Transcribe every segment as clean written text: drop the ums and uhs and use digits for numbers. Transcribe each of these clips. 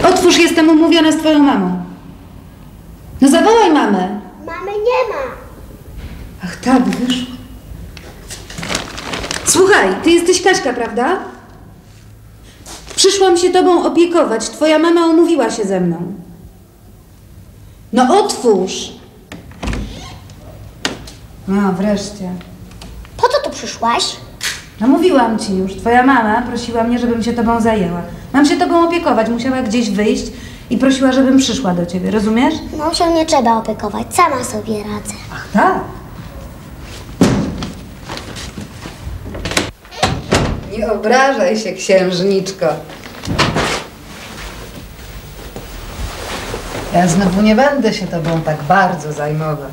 Otwórz, jestem umówiona z twoją mamą. No zawołaj mamę. Mamy nie ma. Ach tak, wiesz. Słuchaj, ty jesteś Kaśka, prawda? Przyszłam się tobą opiekować. Twoja mama umówiła się ze mną. No otwórz. No wreszcie. Po co tu przyszłaś? No mówiłam ci już. Twoja mama prosiła mnie, żebym się tobą zajęła. Mam się tobą opiekować. Musiała gdzieś wyjść i prosiła, żebym przyszła do ciebie. Rozumiesz? No się nie trzeba opiekować. Sama sobie radzę. Ach tak. Nie obrażaj się, księżniczko. Ja znowu nie będę się tobą tak bardzo zajmować.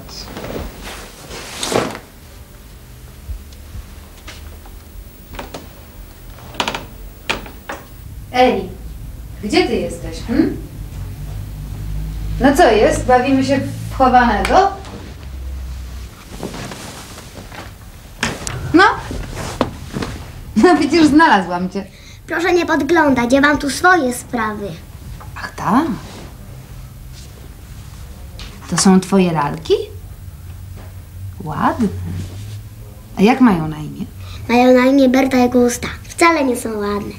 Ej, gdzie ty jesteś? No co jest? Bawimy się w chowanego? No. No przecież znalazłam cię. Proszę nie podglądać, ja mam tu swoje sprawy. Ach tak? To są twoje lalki? Ładne. A jak mają na imię? Mają na imię Berta i Gusta. Wcale nie są ładne.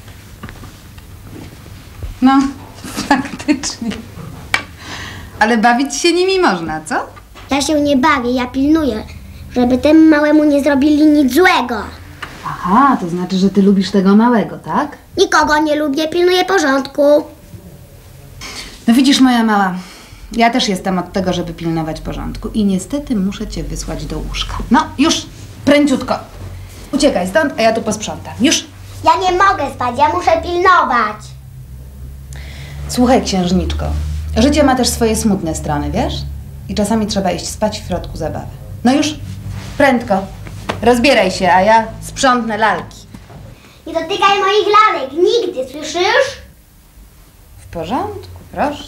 No, faktycznie. Ale bawić się nimi można, co? Ja się nie bawię, ja pilnuję, żeby temu małemu nie zrobili nic złego. Aha, to znaczy, że ty lubisz tego małego, tak? Nikogo nie lubię, pilnuję porządku. No widzisz, moja mała, ja też jestem od tego, żeby pilnować porządku i niestety muszę cię wysłać do łóżka. No, już, pręciutko. Uciekaj stąd, a ja tu posprzątam. Już. Ja nie mogę spać, ja muszę pilnować. Słuchaj, księżniczko, życie ma też swoje smutne strony, wiesz? I czasami trzeba iść spać w środku zabawy. No już, prędko. Rozbieraj się, a ja sprzątnę lalki. Nie dotykaj moich lalek, nigdy, słyszysz? W porządku, proszę.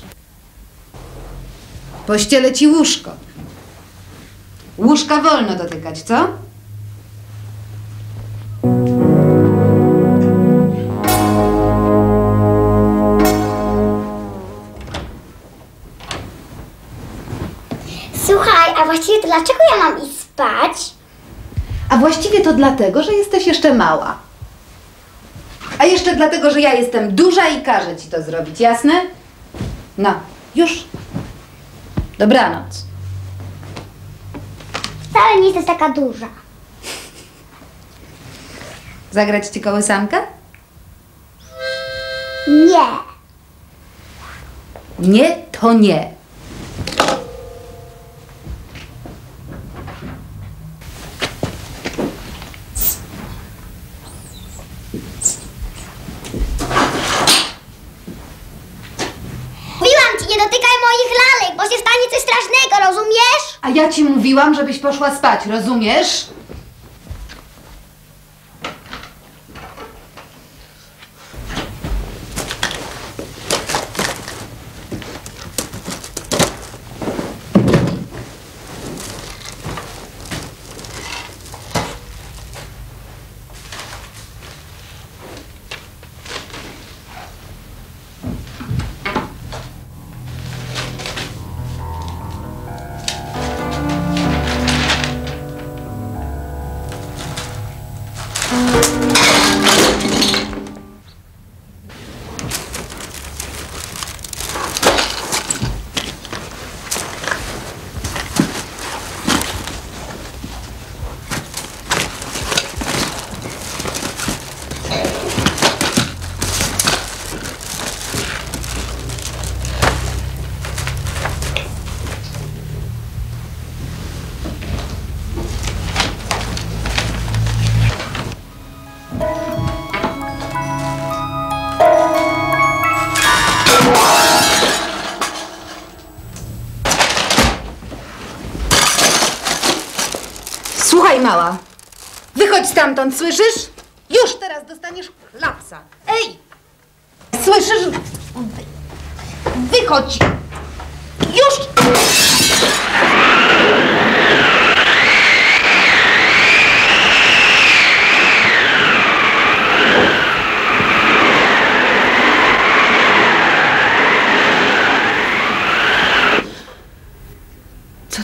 Pościelę ci łóżko. Łóżka wolno dotykać, co? Słuchaj, a właściwie to dlaczego ja mam iść spać? A właściwie to dlatego, że jesteś jeszcze mała. A jeszcze dlatego, że ja jestem duża i każę ci to zrobić, jasne? No, już. Dobranoc. Wcale nie jesteś taka duża. Zagrać ci kołysankę? Nie. Nie, to nie. Mówiłam ci, nie dotykaj moich lalek, bo się stanie coś strasznego, rozumiesz? A ja ci mówiłam, żebyś poszła spać, rozumiesz? Słuchaj, mała. Wychodź stamtąd, słyszysz? Już teraz dostaniesz klapsa. Ej! Słyszysz? Wychodź! Już!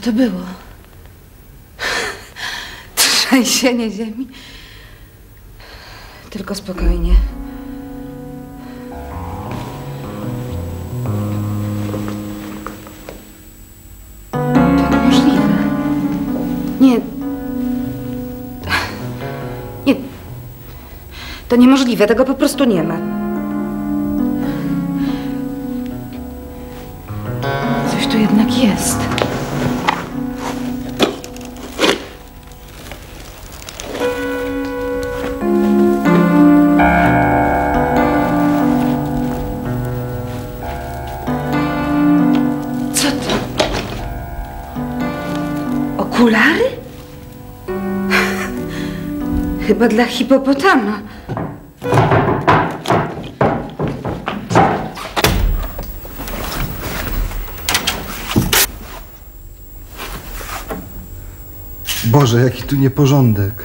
to było? Trzęsienie ziemi? Tylko spokojnie. To niemożliwe. Nie. Nie. To niemożliwe, tego po prostu nie ma. Coś tu jednak jest. Co to? Okulary? Chyba dla hipopotama. Boże, jaki tu nieporządek.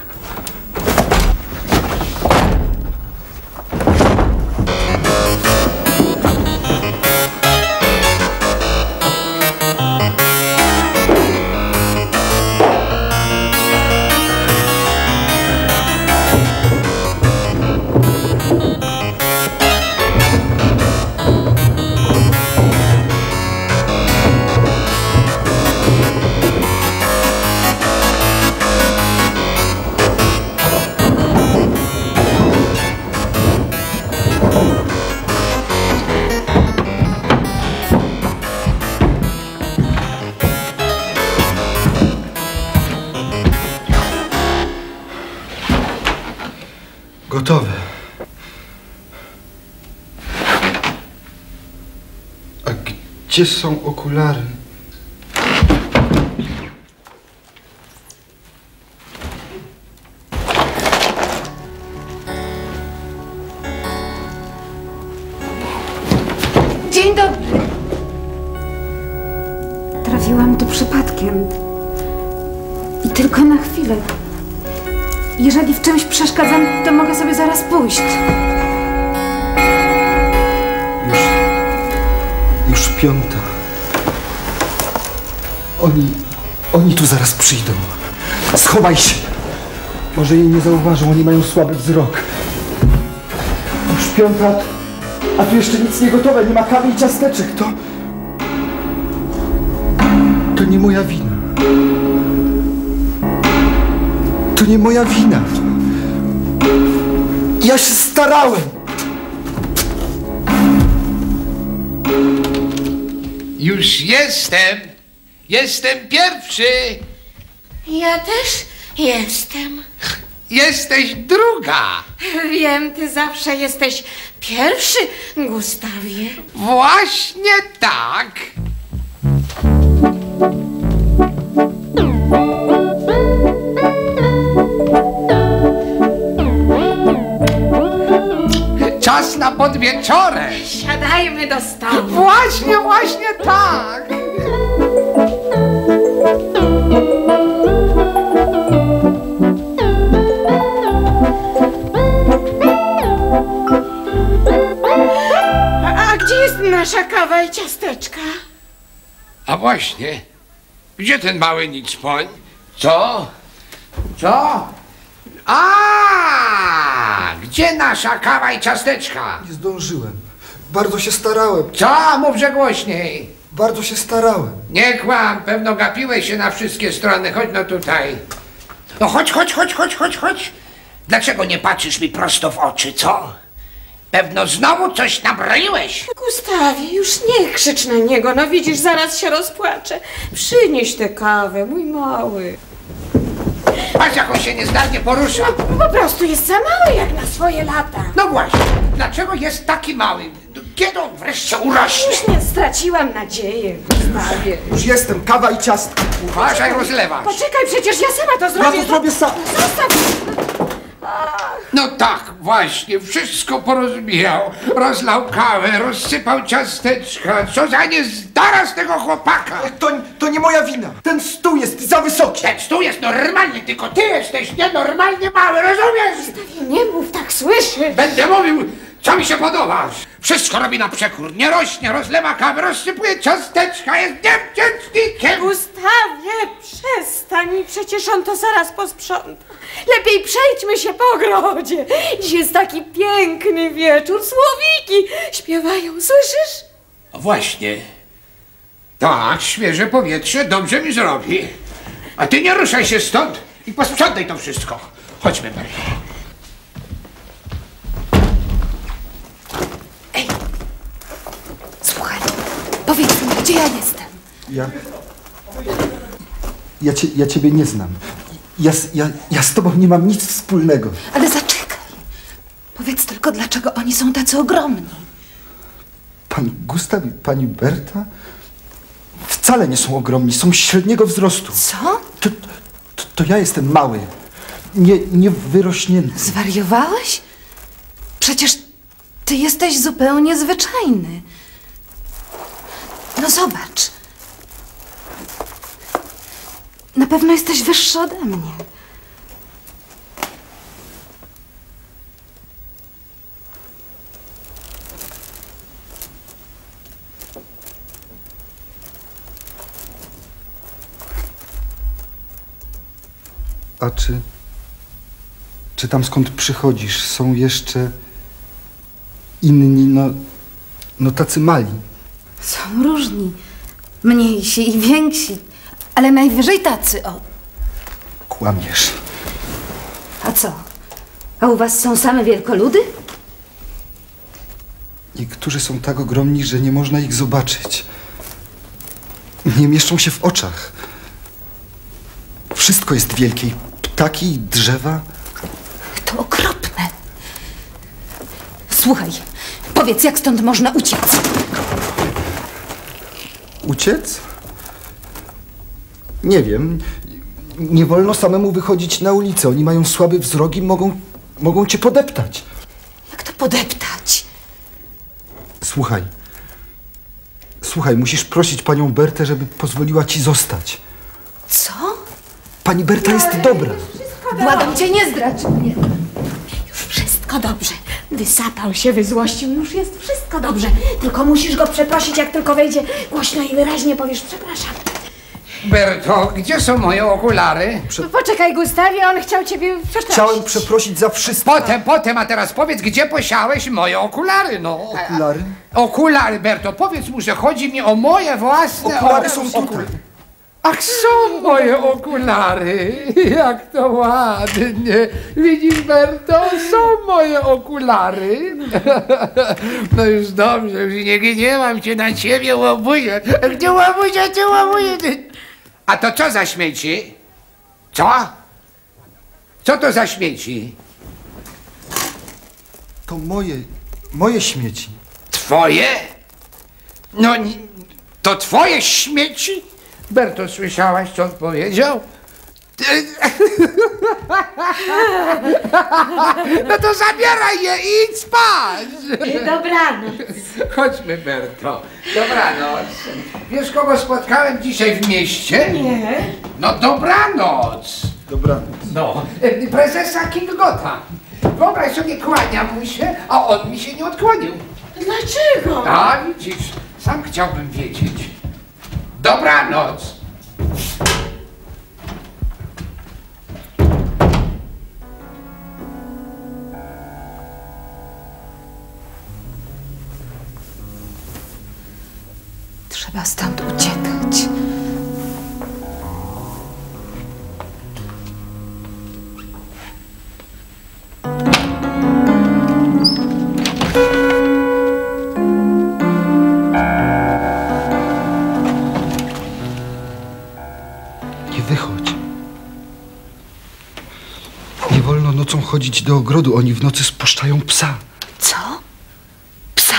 Gotowe. A gdzie są okulary? Dzień dobry. Trafiłam tu przypadkiem. I tylko na chwilę. Jeżeli w czymś przeszkadzam, to mogę sobie zaraz pójść. Już 5. Oni tu zaraz przyjdą. Schowaj się. Może jej nie zauważą, oni mają słaby wzrok. Już 5, a tu jeszcze nic nie gotowe, nie ma kawy i ciasteczek. To nie moja wina. To nie moja wina. Ja się starałem. Już jestem. Jestem pierwszy. Ja też jestem. Jesteś druga. Wiem, ty zawsze jesteś pierwszy, Gustawie. Właśnie tak. Czas na podwieczorek. Siadajmy do stołu. Właśnie tak. A gdzie jest nasza kawa i ciasteczka? A właśnie, gdzie ten mały nicpoń? Co? Co? A, gdzie nasza kawa i ciasteczka? Nie zdążyłem. Bardzo się starałem. Co? Mówże głośniej. Bardzo się starałem. Nie kłam, pewno gapiłeś się na wszystkie strony. Chodź no tutaj. No chodź. Dlaczego nie patrzysz mi prosto w oczy, co? Pewno znowu coś nabroiłeś. Gustawie, już nie krzycz na niego, no widzisz, zaraz się rozpłacze. Przynieś tę kawę, mój mały. Patrz, jak on się niezdarnie porusza. Po prostu jest za mały jak na swoje lata. No właśnie, dlaczego jest taki mały? Kiedy on wreszcie urośnie? Już nie straciłam nadziei, Gustawie. Już jestem, kawa i ciastka. Uważaj, rozlewasz. Poczekaj, przecież ja sama to Ja zrobię. to zrobię sam. Zostaw! No tak, właśnie, wszystko porozbijał. Rozlał kawę, rozsypał ciasteczka. Co za niezdara z tego chłopaka. To nie moja wina. Ten stół jest za wysoki. Ten stół jest normalny, tylko ty jesteś nienormalnie mały, rozumiesz? Nie mów, tak słyszy. Będę mówił, Co mi się podoba? Wszystko robi na przekór. Nie rośnie, rozlewa kawę, rozsypuje ciasteczka, jest niewdzięcznikiem. Gustawie, przestań, przecież on to zaraz posprząta. Lepiej przejdźmy się po ogrodzie. Dziś jest taki piękny wieczór, słowiki śpiewają, słyszysz? O właśnie. Tak, świeże powietrze dobrze mi zrobi. A ty nie ruszaj się stąd i posprzątaj to wszystko. Chodźmy, Berto. Słuchaj, powiedz mi, gdzie ja jestem? Ja ciebie nie znam. Ja z tobą nie mam nic wspólnego. Ale zaczekaj. Powiedz tylko, dlaczego oni są tacy ogromni. Pan Gustaw i pani Berta wcale nie są ogromni, są średniego wzrostu. Co? To ja jestem mały, nie wyrośnięty. Zwariowałeś? Przecież ty jesteś zupełnie zwyczajny. No zobacz. Na pewno jesteś wyższy ode mnie. A czy tam skąd przychodzisz są jeszcze inni, no tacy mali? Są różni. Mniejsi i więksi. Ale najwyżej tacy, o. Kłamiesz. A co? A u was są same wielkoludy? Niektórzy są tak ogromni, że nie można ich zobaczyć. Nie mieszczą się w oczach. Wszystko jest wielkie. Ptaki i drzewa. To okropne. Słuchaj, powiedz, jak stąd można uciec? Uciec? Nie wiem. Nie wolno samemu wychodzić na ulicę. Oni mają słaby wzrok i mogą cię podeptać. Jak to podeptać? Słuchaj, musisz prosić panią Bertę, żeby pozwoliła ci zostać. Co? Pani Berta jest dobra. Błagam cię, nie zdradź mnie. Już wszystko dobrze. Wysapał się, wyzłościł, już jest wszystko dobrze. Tylko musisz go przeprosić, jak tylko wejdzie głośno i wyraźnie powiesz przepraszam. Berto, gdzie są moje okulary? Poczekaj, Gustawie, on chciał ciebie przeprosić. Chciałem przeprosić za wszystko. Potem, a teraz powiedz, gdzie posiałeś moje okulary, no. Okulary? Okulary, Berto, powiedz mu, że chodzi mi o moje własne Okulary są tutaj. Ach, są moje okulary. Jak to ładnie. Widzisz, Berto, są moje okulary. No już dobrze, już nie gniewam cię na ciebie, łobuzie. Gdzie łobuzie? A to co za śmieci? Co? Co to za śmieci? To moje śmieci. Twoje? No, to twoje śmieci? Berto, słyszałaś, co on powiedział? No to zabieraj je i idź spać. Dobranoc. Chodźmy, Berto. Dobranoc. Wiesz, kogo spotkałem dzisiaj w mieście? Nie. No, dobranoc. Dobranoc. No, prezesa Kingota. Wyobraź sobie, kłaniam mu się, a on mi się nie odkłonił. Dlaczego? A widzisz, sam chciałbym wiedzieć. Dobranoc. Trzeba stąd uciekać. Nie wychodź. Nie wolno nocą chodzić do ogrodu. Oni w nocy spuszczają psa. Co? Psa?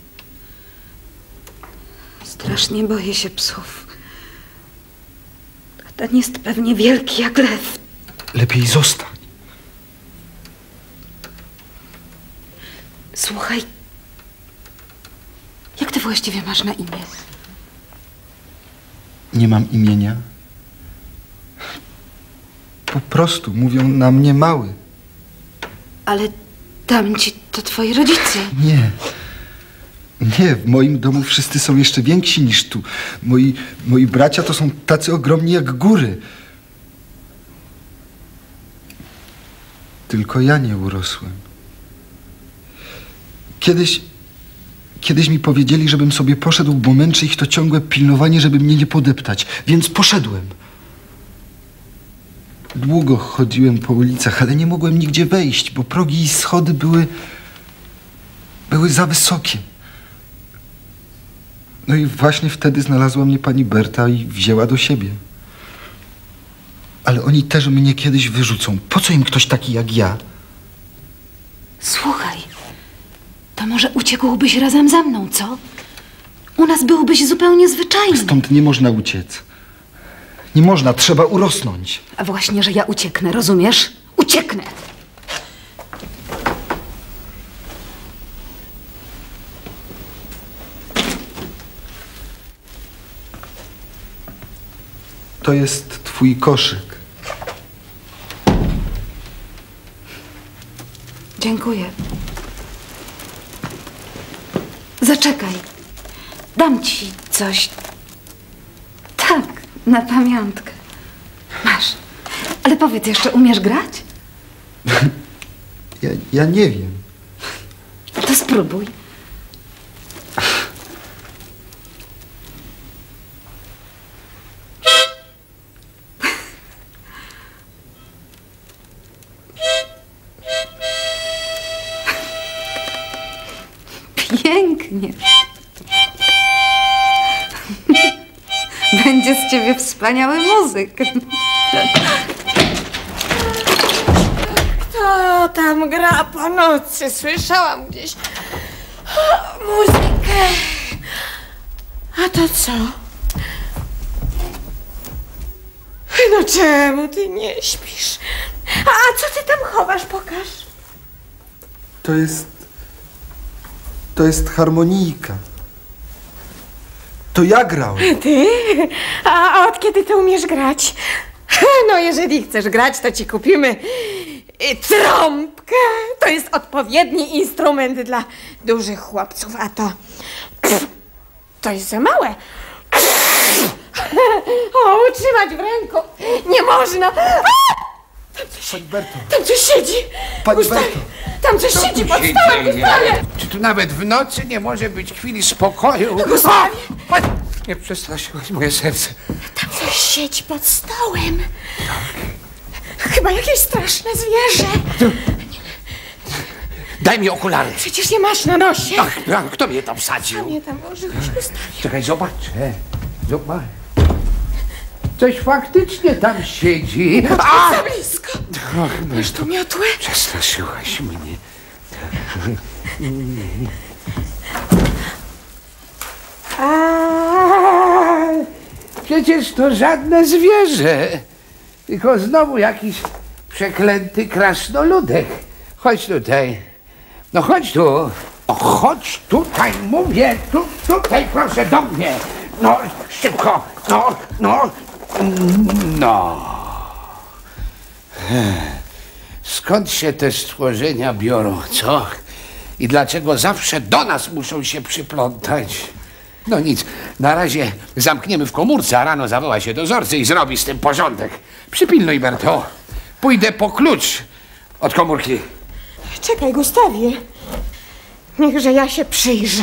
Strasznie boję się psów. A ten jest pewnie wielki jak lew. Lepiej zostań. Słuchaj, jak ty właściwie masz na imię? Nie mam imienia. Po prostu mówią na mnie mały. Ale tamci To twoi rodzice. Nie. Nie, w moim domu wszyscy są jeszcze więksi niż tu. Moi bracia to są tacy ogromni jak góry. Tylko ja nie urosłem. Kiedyś mi powiedzieli, żebym sobie poszedł, bo męczy ich to ciągłe pilnowanie, żeby mnie nie podeptać. Więc poszedłem. Długo chodziłem po ulicach, ale nie mogłem nigdzie wejść, bo progi i schody były za wysokie. No i właśnie wtedy znalazła mnie pani Berta i wzięła do siebie. Ale oni też mnie kiedyś wyrzucą. Po co im ktoś taki jak ja? Słuchaj, to może uciekłbyś razem ze mną, co? U nas byłbyś zupełnie zwyczajny. Stąd nie można uciec. Nie można, trzeba urosnąć. A właśnie, że ja ucieknę, rozumiesz? Ucieknę! To jest twój koszyk. Dziękuję. Zaczekaj. Dam ci coś. Tak, na pamiątkę. Masz. Ale powiedz, jeszcze umiesz grać? Ja nie wiem. To spróbuj. Pięknie. Będzie z ciebie wspaniały muzyk. Kto tam gra po nocy? Słyszałam gdzieś muzykę. A to co? No czemu ty nie śpisz? A co ty tam chowasz? Pokaż. To jest harmonijka. To ja grałem. Ty? A od kiedy ty umiesz grać? No jeżeli chcesz grać, to ci kupimy trąbkę. To jest odpowiedni instrument dla dużych chłopców, a to jest za małe. O, utrzymać w ręku nie można. Pani Berto. Tam coś siedzi. Pani Gustawie, Berto. tam coś siedzi pod stołem, Gustawie. Czy tu nawet w nocy nie może być chwili spokoju? Gustawie. Nie przestraszyłaś moje serce. Tam coś siedzi pod stołem. Chyba jakieś straszne zwierzę. Daj mi okulary. Przecież nie masz na nosie. Ach, kto mnie tam wsadził? Mnie tam włożyłeś, Gustawie. Czekaj, zobaczę. Zobacz. Coś faktycznie tam siedzi. A! Za blisko. Masz tu miotłę? Przestraszyłaś mnie. Przecież to żadne zwierzę. Tylko znowu jakiś przeklęty krasnoludek. Chodź tutaj. No chodź tu. O, chodź tutaj, mówię. Tutaj proszę do mnie. No, szybko. No. Skąd się te stworzenia biorą, co? I dlaczego zawsze do nas muszą się przyplątać? No nic, na razie zamkniemy w komórce, a rano zawoła się dozorcy i zrobi z tym porządek. Przypilnuj, Berto. Pójdę po klucz od komórki. Czekaj, Gustawie. Niechże ja się przyjrzę.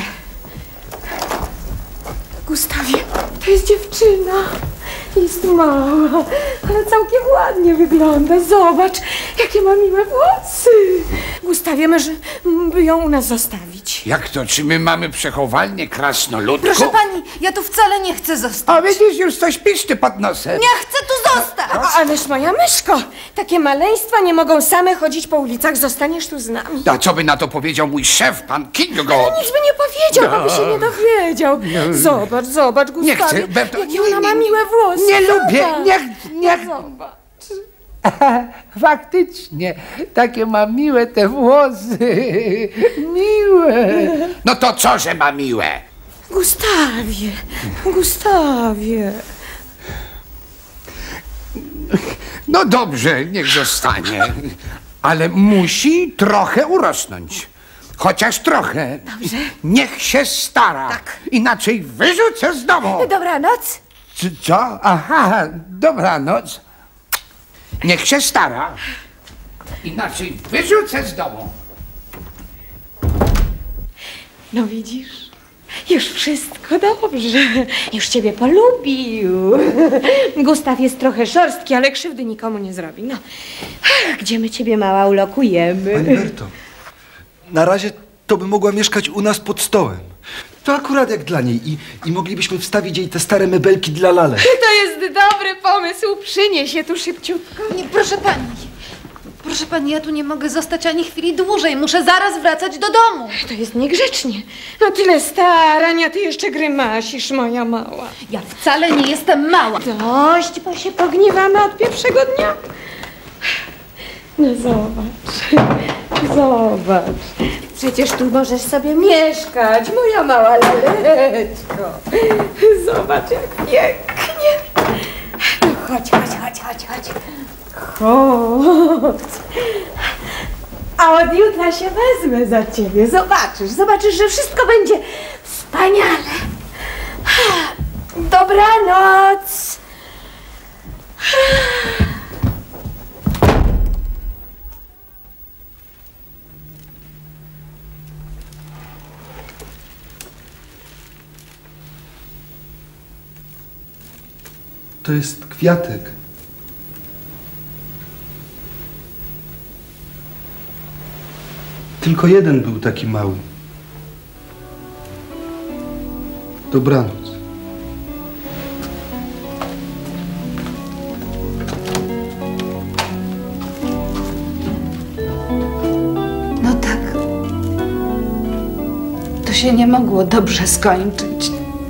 Gustawie, to jest dziewczyna. Jest mała, ale całkiem ładnie wygląda. Zobacz, jakie ma miłe włosy. Gustawie, może by ją u nas zostawić? Jak to? Czy my mamy przechowalnię krasnoludku? Proszę pani, ja tu wcale nie chcę zostać. A widzisz, już coś piszczy pod nosem. Nie chcę tu zostać! Ależ moja myszko, takie maleństwa nie mogą same chodzić po ulicach. Zostaniesz tu z nami. A co by na to powiedział mój szef, pan Kingo? Nic by nie powiedział, bo by się nie dowiedział. Zobacz, Gustawie, Nie chcę, Berto, jakie ona ma miłe włosy. Nie lubię, Zobacz. nie. Zobacz. Faktycznie, takie ma miłe te włosy. Miłe. No to co, że ma miłe? Gustawie. No dobrze, niech zostanie. Ale musi trochę urosnąć. Chociaż trochę. Dobrze. Niech się stara. Tak. Inaczej wyrzucę z domu. Dobranoc. Co? Aha, dobranoc. Niech się stara. Inaczej wyrzucę z domu. No widzisz, już wszystko dobrze. Już ciebie polubił. Gustaw jest trochę szorstki, ale krzywdy nikomu nie zrobi. No, gdzie my ciebie, mała, ulokujemy? Pani Berto, na razie to by mogła mieszkać u nas pod stołem. To akurat jak dla niej i moglibyśmy wstawić jej te stare mebelki dla lalek. To jest dobry pomysł. Przynieś je tu szybciutko. Nie, proszę pani. Proszę pani, ja tu nie mogę zostać ani chwili dłużej. Muszę zaraz wracać do domu. To jest niegrzecznie. No tyle starań, a ty jeszcze grymasisz, moja mała. Ja wcale nie jestem mała. Dość, bo się pogniewamy od pierwszego dnia. No zobacz, zobacz. Przecież tu możesz sobie mieszkać, moja mała laleczko. Zobacz, jak pięknie. No chodź, chodź, chodź, chodź, chodź. Chodź. A od jutra się wezmę za ciebie. Zobaczysz, że wszystko będzie wspaniale. Dobranoc. To jest kwiatek. Tylko jeden był taki mały. Dobranoc. No tak. To się nie mogło dobrze skończyć.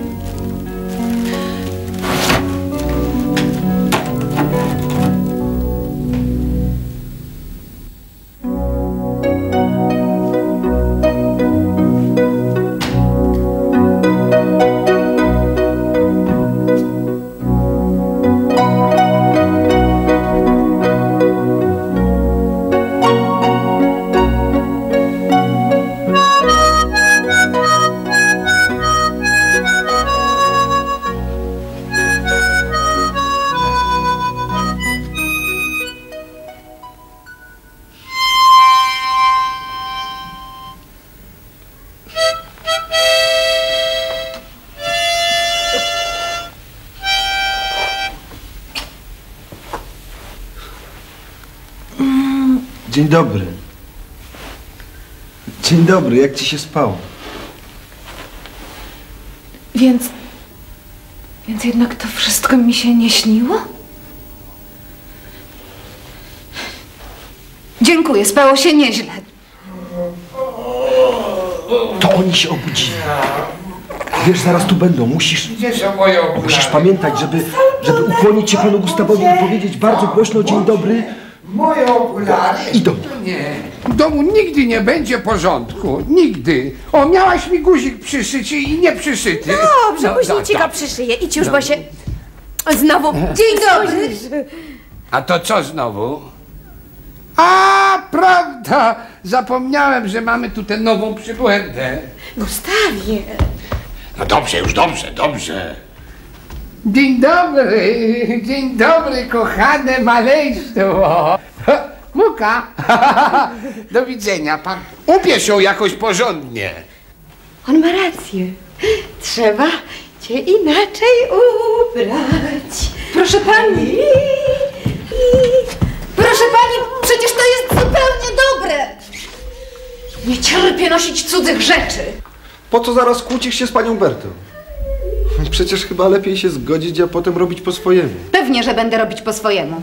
Dzień dobry. Dzień dobry, jak ci się spało? Więc jednak to wszystko mi się nie śniło? Dziękuję, spało się nieźle. To oni się obudzili. Wiesz, zaraz tu będą. Musisz Gdzie są moje okulary? pamiętać, żeby ukłonić się panu Gustawowi i powiedzieć bardzo głośno dzień dobry. Moje okulary? Idą. Nie. W domu nigdy nie będzie porządku. Nigdy. O, miałaś mi guzik przyszyć i nie przyszyty. Dobrze, później ci go przyszyję. Idź już, bo się znowu... Dzień dobry. A to co znowu? A, prawda! Zapomniałem, że mamy tu tę nową przybłędę. Gustawie. No dobrze, już dobrze. Dzień dobry, kochane maleństwo. Muka, do widzenia. Pan ubierz ją jakoś porządnie. On ma rację. Trzeba cię inaczej ubrać. Proszę pani! Proszę pani, przecież to jest zupełnie dobre! Nie cierpię nosić cudzych rzeczy. Po co zaraz kłócisz się z panią Bertą? Przecież chyba lepiej się zgodzić, a potem robić po swojemu. Pewnie, że będę robić po swojemu.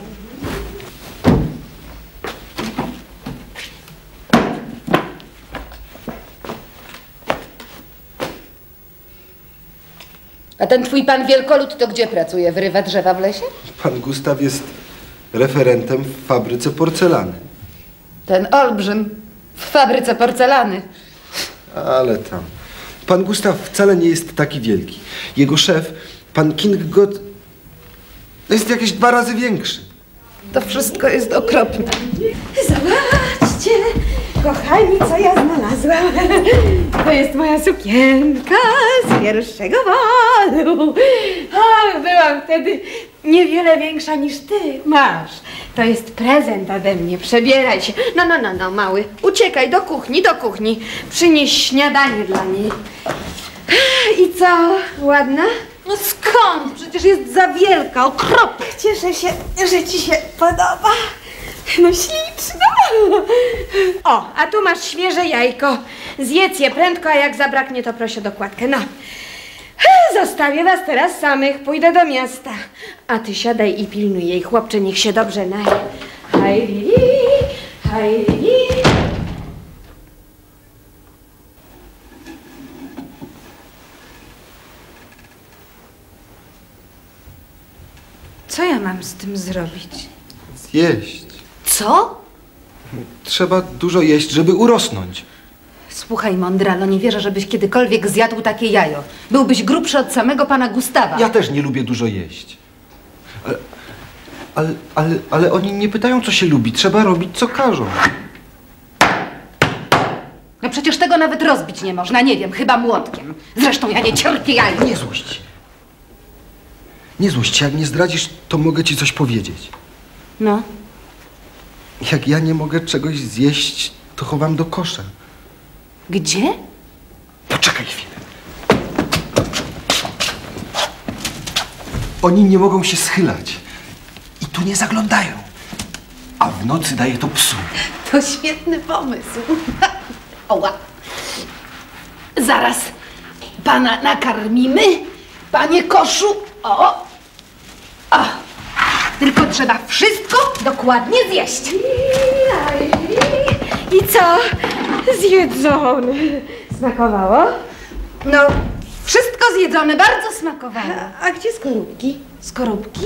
A ten twój pan wielkolud to gdzie pracuje? Wyrywa drzewa w lesie? Pan Gustaw jest referentem w fabryce porcelany. Ten olbrzym w fabryce porcelany. Ale tam. Pan Gustaw wcale nie jest taki wielki. Jego szef, pan King God, jest jakieś 2 razy większy. To wszystko jest okropne. Zobaczcie, kochani, co ja znalazłam. To jest moja sukienka z pierwszego balu. Ach, byłam wtedy niewiele większa niż ty. Masz. To jest prezent ode mnie. Przebieraj się. No, mały. Uciekaj do kuchni, do kuchni. Przynieś śniadanie dla niej. I co? Ładna? No skąd? Przecież jest za wielka, okropna. Cieszę się, że ci się podoba. No śliczna. O, a tu masz świeże jajko. Zjedz je prędko, a jak zabraknie, to proszę dokładkę. No. Zostawię was teraz samych. Pójdę do miasta. A ty siadaj i pilnuj jej. Chłopcze, niech się dobrze naje. Haj, haj. Co ja mam z tym zrobić? Jeść. Co? Trzeba dużo jeść, żeby urosnąć. Słuchaj, mądralo, nie wierzę, żebyś kiedykolwiek zjadł takie jajo. Byłbyś grubszy od samego pana Gustawa. Ja też nie lubię dużo jeść. Ale oni nie pytają, co się lubi. Trzeba robić, co każą. No przecież tego nawet rozbić nie można, nie wiem, chyba młotkiem. Zresztą ja nie cierpię jaj. Nie złość. Nie złość. Jak nie zdradzisz, to mogę ci coś powiedzieć. No. Jak ja nie mogę czegoś zjeść, to chowam do kosza. Gdzie? Poczekaj chwilę. Oni nie mogą się schylać. I tu nie zaglądają. A w nocy daję to psu. To świetny pomysł. Oła. Zaraz pana nakarmimy, panie koszu. O! Tylko trzeba wszystko dokładnie zjeść. I co? Zjedzony. Smakowało? No, wszystko zjedzone, bardzo smakowało. A gdzie skorupki? Skorupki?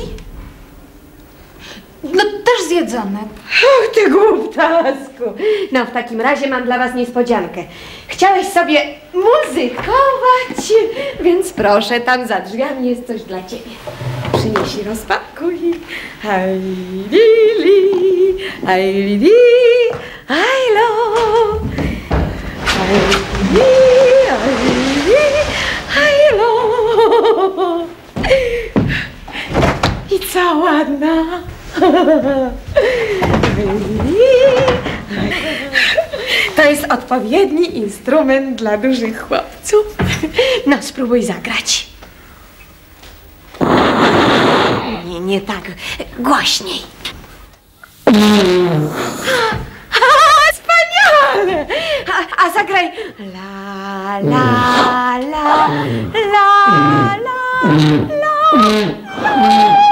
No, też zjedzone. Och, ty głuptasku. No, w takim razie mam dla was niespodziankę. Chciałeś sobie muzykować, więc proszę, tam za drzwiami jest coś dla ciebie. Przynieś i rozpakuj. Haj, li, haj, li, haj, lo. Haj, li, haj, lo. I co ładna. To jest odpowiedni instrument dla dużych chłopców. No, spróbuj zagrać. Nie tak. Głośniej. Wspaniale! A zagraj. La, la, la, la, la, la.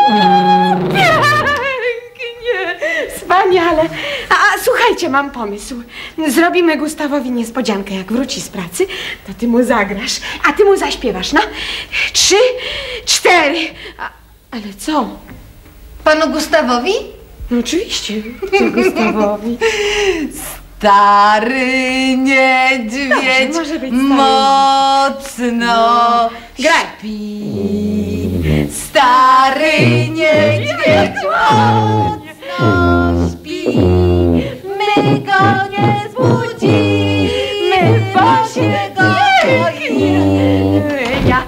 Pięknie! Wspaniale! A słuchajcie, mam pomysł. Zrobimy Gustawowi niespodziankę. Jak wróci z pracy, to ty mu zagrasz, a ty mu zaśpiewasz. No, 3, 4. Ale co? Panu Gustawowi? No oczywiście, co Gustawowi. Stary niedźwiedź, Dobrze, może być stary. mocno Graj. śpi. Stary niedźwiedź mocno śpi. My go nie zbudzimy, bo się go boimy. Ja...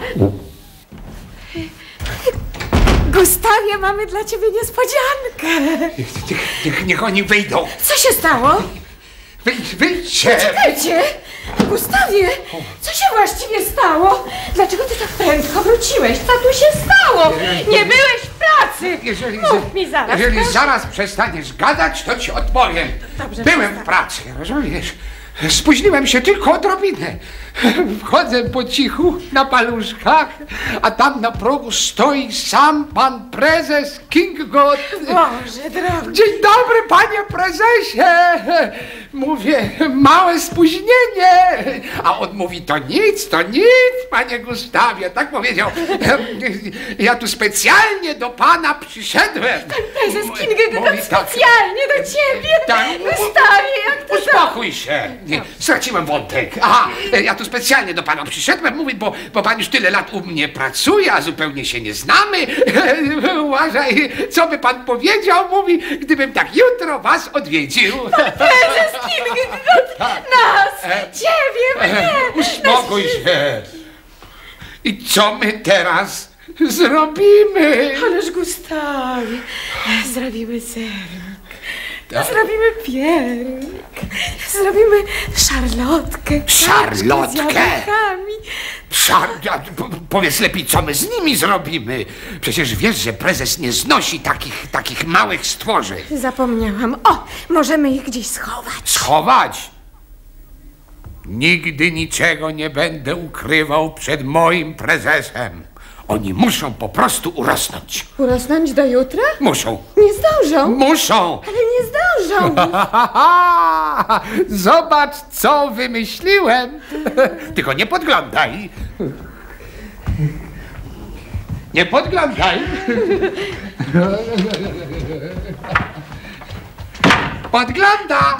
Gustawie, mamy dla ciebie niespodziankę. Niech oni wyjdą. Co się stało? Wyjdźcie! Czekajcie! Gustawie, co się właściwie stało? Dlaczego ty tak prędko wróciłeś? Co tu się stało? Nie byłeś w pracy! Mów mi zaraz. Jeżeli proszę. zaraz przestaniesz gadać, to ci odpowiem. Dobrze, Byłem przestań. w pracy, rozumiesz? Spóźniłem się tylko odrobinę. Wchodzę po cichu na paluszkach, a tam na progu stoi sam pan prezes Kingot. Boże drogi. Dzień dobry, panie prezesie! Mówię, małe spóźnienie. A on mówi, to nic, panie Gustawie. Tak powiedział. Ja tu specjalnie do pana przyszedłem. Prezes Kingot Mówi tak. specjalnie do ciebie. Tak. Gustawie, jak to Uspokój się. Nie, straciłem wątek. Aha, ja tu tu specjalnie do pana przyszedłem, mówię, bo pan już tyle lat u mnie pracuje, a zupełnie się nie znamy. Uważaj, co by pan powiedział, mówi, gdybym tak jutro was odwiedził. Prezes Kingot! Nas! Ciebie! Mnie! Uspokój się. I co my teraz zrobimy? Ależ Gustawie, zrobimy sernik, Tak? zrobimy piernik, zrobimy szarlotkę. Szarlotkę? Z jabłkami. Powiedz lepiej, co my z nimi zrobimy? Przecież wiesz, że prezes nie znosi takich małych stworzeń. Zapomniałam. O, możemy ich gdzieś schować. Schować? Nigdy niczego nie będę ukrywał przed moim prezesem. Oni muszą po prostu urosnąć. Urosnąć do jutra? Muszą. Nie zdążą. Muszą. Ale nie zdążą. Zobacz, co wymyśliłem. Tylko nie podglądaj. Nie podglądaj. Podgląda.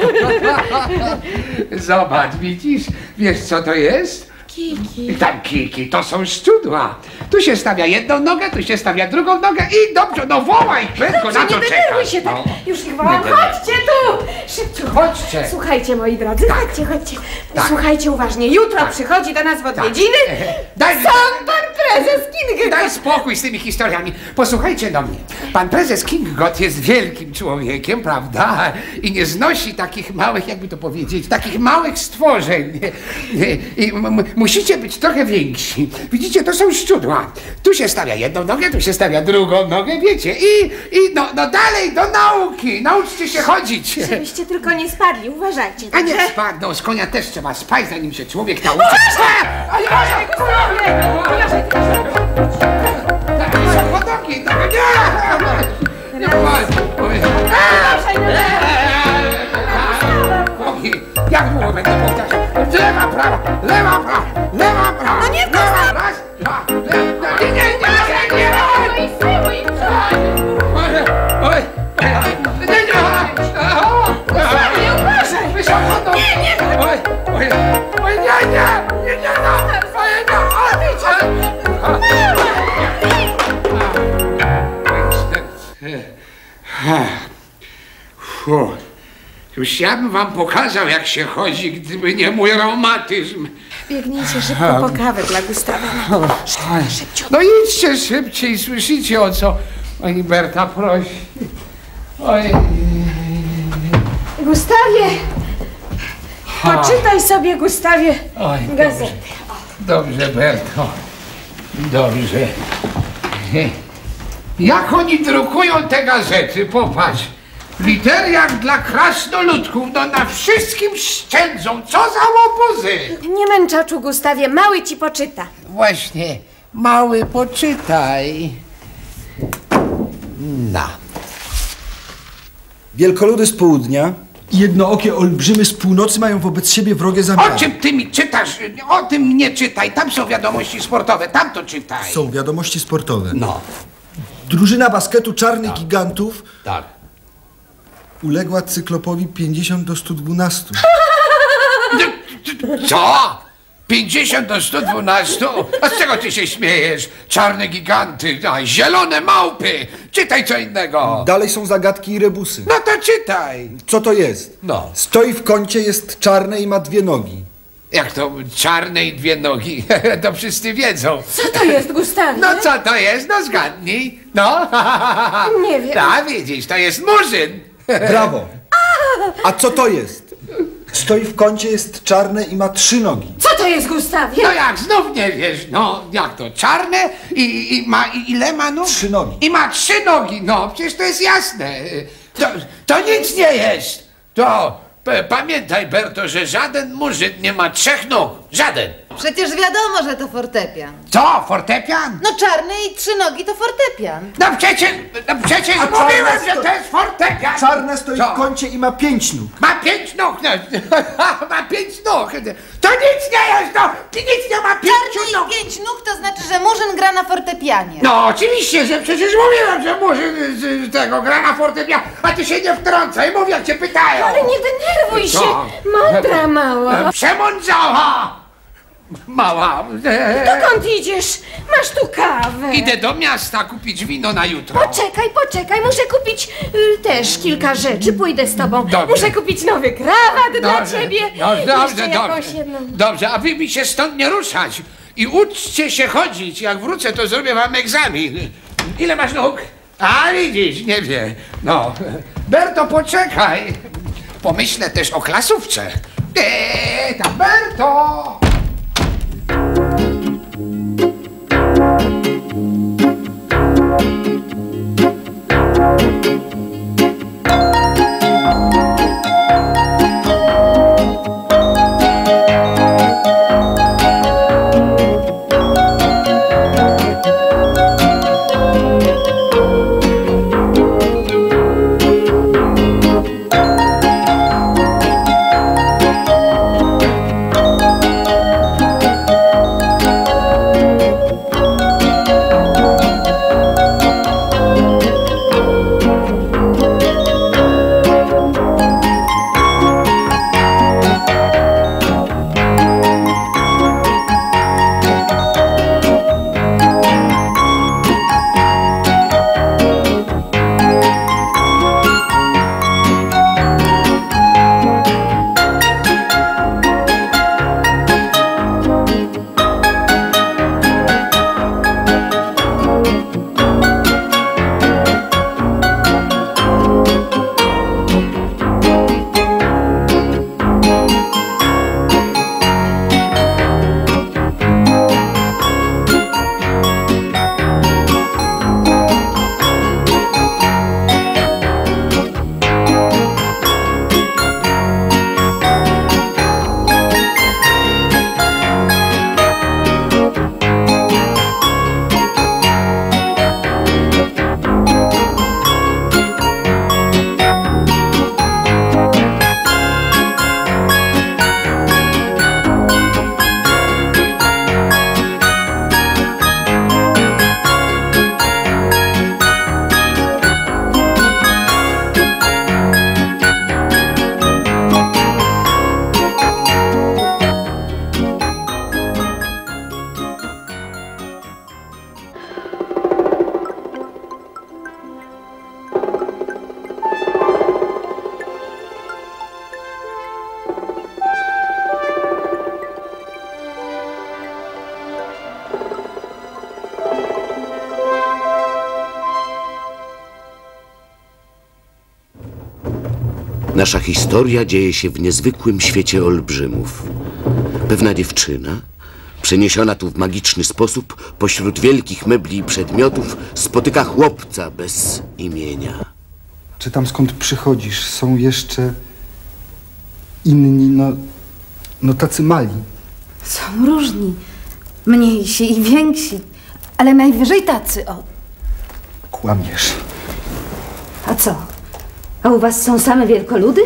Zobacz, widzisz? Wiesz, co to jest? Kiki. Tam kiki, to są szczudła. Tu się stawia jedną nogę, tu się stawia drugą nogę i dobrze, no wołaj, prędko, na Nie co denerwuj czekasz? się tak. No. Już ich wołam. Nie denerwuj. Chodźcie tu. Szybciutko. Chodźcie. Słuchajcie, moi drodzy. Chodźcie, chodźcie. Tak. Słuchajcie uważnie. Jutro przychodzi do nas w odwiedziny Daj, sam pan prezes Kingot. daj spokój z tymi historiami. Posłuchajcie do mnie. Pan prezes Kingot jest wielkim człowiekiem, prawda? I nie znosi takich małych, jakby to powiedzieć, takich małych stworzeń. I musicie być trochę więksi. Widzicie, to są szczudła. Tu się stawia jedną nogę, tu się stawia drugą nogę, wiecie. No dalej, do nauki. Nauczcie się chodzić. Żebyście tylko nie spadli. Uważajcie. A nie dobrze? spadną, z konia też trzeba spać, zanim się człowiek nauczy. Ale Uważaj, Gustawie. Uważaj. Chodoki, no nie! Nie Oj. Bogi, jak długo będę powtarzał? Lewa, prawa, lewa, prawa, lewa, prawa. No nie, lewa, raz, dwa, nie. Oj, Nie uważaj. Wysoko, nie. Oj, nie, Już ja bym wam pokazał, jak się chodzi, gdyby nie mój reumatyzm. Biegnijcie szybko po kawę dla Gustawa. Szybciutko. No idźcie szybciej, słyszycie, o co pani Berta prosi. Oj. Gustawie! Poczytaj sobie, Gustawie, Oj, gazetę. Dobrze, Berto. Dobrze. Jak oni drukują te gazety? Popatrz. Litery jak dla krasnoludków, no na wszystkim szczędzą. Co za łobuzy! Nie męczaczu, Gustawie, mały ci poczyta. Właśnie, mały, poczytaj. No. Wielkoludy z południa i jednookie olbrzymy z północy mają wobec siebie wrogie zamiary. O czym ty mi czytasz? O tym nie czytaj. Tam są wiadomości sportowe, tam to czytaj. Są wiadomości sportowe. No, Drużyna basketu czarnych gigantów tak. uległa Cyklopowi 50 do 112. Co? 50 do 112? A z czego ty się śmiejesz? Czarne giganty, a zielone małpy. Czytaj co innego. Dalej są zagadki i rebusy. No to czytaj. Co to jest? No. Stoi w kącie, jest czarne i ma dwie nogi. Jak to czarne i dwie nogi? To wszyscy wiedzą. Co to jest, Gustawie? No co to jest? No zgadnij. No. Nie wiem. Tak, widzisz, to jest murzyn. Brawo! A co to jest? Stoi w kącie, jest czarne i ma 3 nogi. Co to jest, Gustawie? No jak, znów nie wiesz, no jak to, czarne i ma, ile ma nóg? 3 nogi. I ma 3 nogi, no przecież to jest jasne. To nic nie jest. Pamiętaj, Berto, że żaden murzyn nie ma 3 nóg. Żaden. Przecież wiadomo, że to fortepian. Co, fortepian? No czarny i 3 nogi to fortepian. No przecież A mówiłem, czarne że to jest fortepian. Czarne stoi Co? w kącie i ma 5 nóg. Ma 5 nóg, no. Ma 5 nóg. To nic nie jest, no. Nic nie ma 5 Czarny nóg. i 5 nóg to znaczy, że murzyn gra na fortepianie. No oczywiście, że przecież mówiłem, że murzyn z tego gra na fortepian, a ty się nie wtrącaj, mów jak cię pytają. Ale nie denerwuj się. Co? Mądra mała. Przemądzała! Mała. Dokąd idziesz? Masz tu kawę. Idę do miasta kupić wino na jutro. Poczekaj, muszę kupić też kilka rzeczy, pójdę z tobą. Dobrze. Muszę kupić nowy krawat dla ciebie. Jeszcze jakąś jedną. Dobrze, a wy mi się stąd nie ruszać. I uczcie się chodzić. Jak wrócę, to zrobię wam egzamin. Ile masz nóg? A widzisz, nie wie. No, Berto, poczekaj. Pomyślę też o klasówce. Tam, Berto! Nasza historia dzieje się w niezwykłym świecie olbrzymów. Pewna dziewczyna, przeniesiona tu w magiczny sposób, pośród wielkich mebli i przedmiotów, spotyka chłopca bez imienia. Czy tam skąd przychodzisz są jeszcze inni, no tacy mali? Są różni. Mniejsi i więksi. Ale najwyżej tacy, o. Kłamiesz. A co? A u was są same wielkoludy?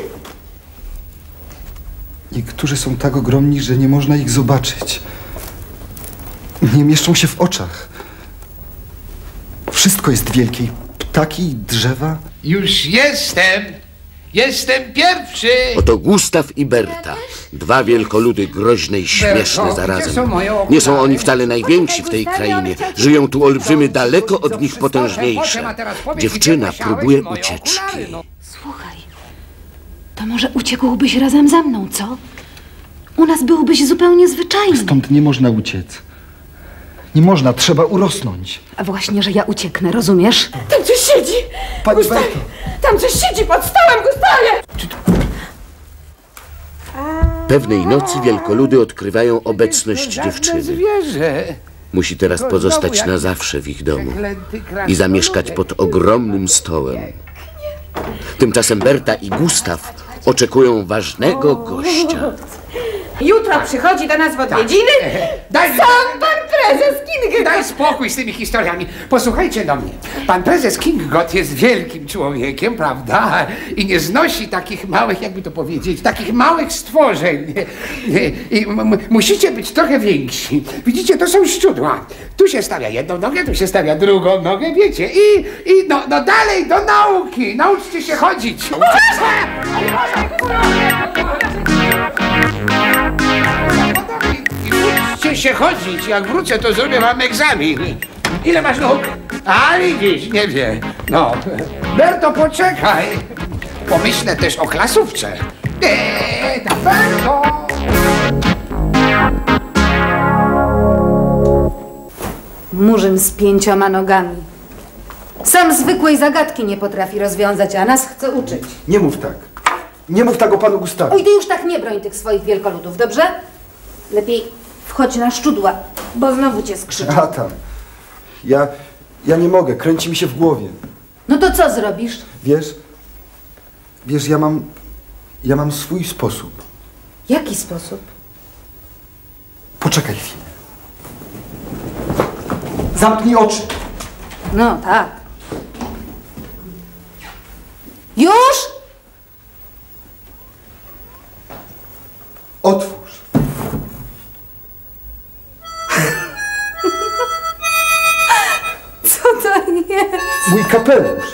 Niektórzy są tak ogromni, że nie można ich zobaczyć. Nie mieszczą się w oczach. Wszystko jest wielkie. Ptaki i drzewa. Już jestem! Jestem pierwszy! Oto Gustaw i Berta. Dwa wielkoludy groźne i śmieszne Berto, zarazem. gdzie są moje okulary? Nie są oni wcale najwięksi w tej krainie. Żyją tu olbrzymy daleko od nich potężniejsze. Dziewczyna próbuje ucieczki. Słuchaj, to może uciekłbyś razem ze mną, co? U nas byłbyś zupełnie zwyczajny. Stąd nie można uciec. Nie można, trzeba urosnąć. A właśnie, że ja ucieknę, rozumiesz? Tam coś siedzi! Pani Gustawie! Berto. Tam coś siedzi pod stołem, Gustawie! Pewnej nocy wielkoludy odkrywają obecność dziewczyny. zwierzę. Musi teraz pozostać na zawsze w ich domu i zamieszkać pod ogromnym stołem. Tymczasem Berta i Gustaw oczekują ważnego gościa. Jutro przychodzi do nas w odwiedziny Daj, sam pan prezes King. daj spokój z tymi historiami. Posłuchajcie do mnie. Pan prezes Kingot jest wielkim człowiekiem, prawda? I nie znosi takich małych, jakby to powiedzieć, takich małych stworzeń. I musicie być trochę więksi. Widzicie, to są szczudła. Tu się stawia jedną nogę, tu się stawia drugą nogę, wiecie. I no dalej, do nauki. Nauczcie się chodzić. I nauczyłem się chodzić. Jak wrócę, to zrobię wam egzamin. Ile masz nóg? A widzisz, nie wie. No, Berto, poczekaj. Pomyślę też o klasówce. Berto! Murzyn z 5 nogami. Sam zwykłej zagadki nie potrafi rozwiązać, a nas chce uczyć. Nie mów tak. Nie mów tak o panu Gustawie. Oj, ty już tak nie broń tych swoich wielkoludów, dobrze? Lepiej wchodź na szczudła, bo znowu cię skrzyczę. A tam. Ja nie mogę, kręci mi się w głowie. No to co zrobisz? Wiesz, ja mam swój sposób. Jaki sposób? Poczekaj chwilę. Zamknij oczy. No tak. Już? Otwórz. Co to jest? Mój kapelusz.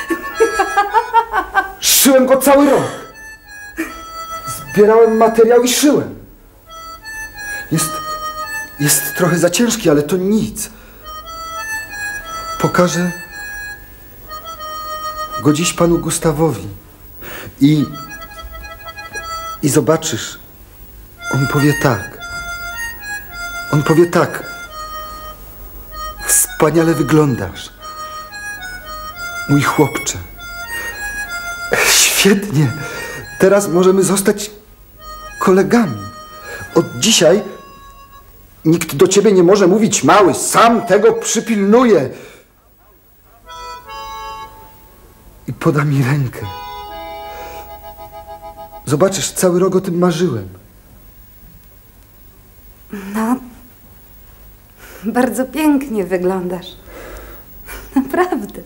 Szyłem go cały rok. Zbierałem materiał i szyłem. Jest trochę za ciężki, ale to nic. Pokażę go dziś panu Gustawowi. I zobaczysz, on powie tak. On powie tak. Wspaniale wyglądasz. Mój chłopcze. Świetnie. Teraz możemy zostać kolegami. Od dzisiaj nikt do ciebie nie może mówić mały. Sam tego przypilnuję. I poda mi rękę. Zobaczysz, cały rok o tym marzyłem. No, bardzo pięknie wyglądasz. Naprawdę.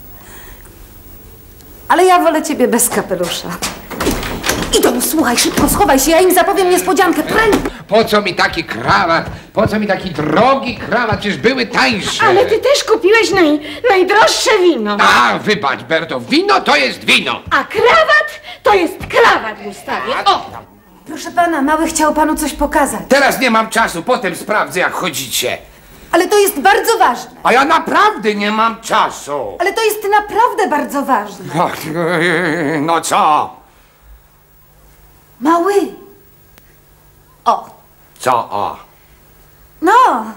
Ale ja wolę ciebie bez kapelusza. Idą, słuchaj, szybko schowaj się, ja im zapowiem niespodziankę. Prędko! Po co mi taki krawat? Po co mi taki drogi krawat? Przecież były tańsze. Ale ty też kupiłeś najdroższe wino. A, wybacz, Berto, wino to jest wino. A krawat to jest krawat, Gustawie. O! Proszę pana, mały chciał panu coś pokazać. Teraz nie mam czasu, potem sprawdzę, jak chodzicie. Ale to jest bardzo ważne. A ja naprawdę nie mam czasu. Ale to jest naprawdę bardzo ważne. No co? Mały. O, Co o? no.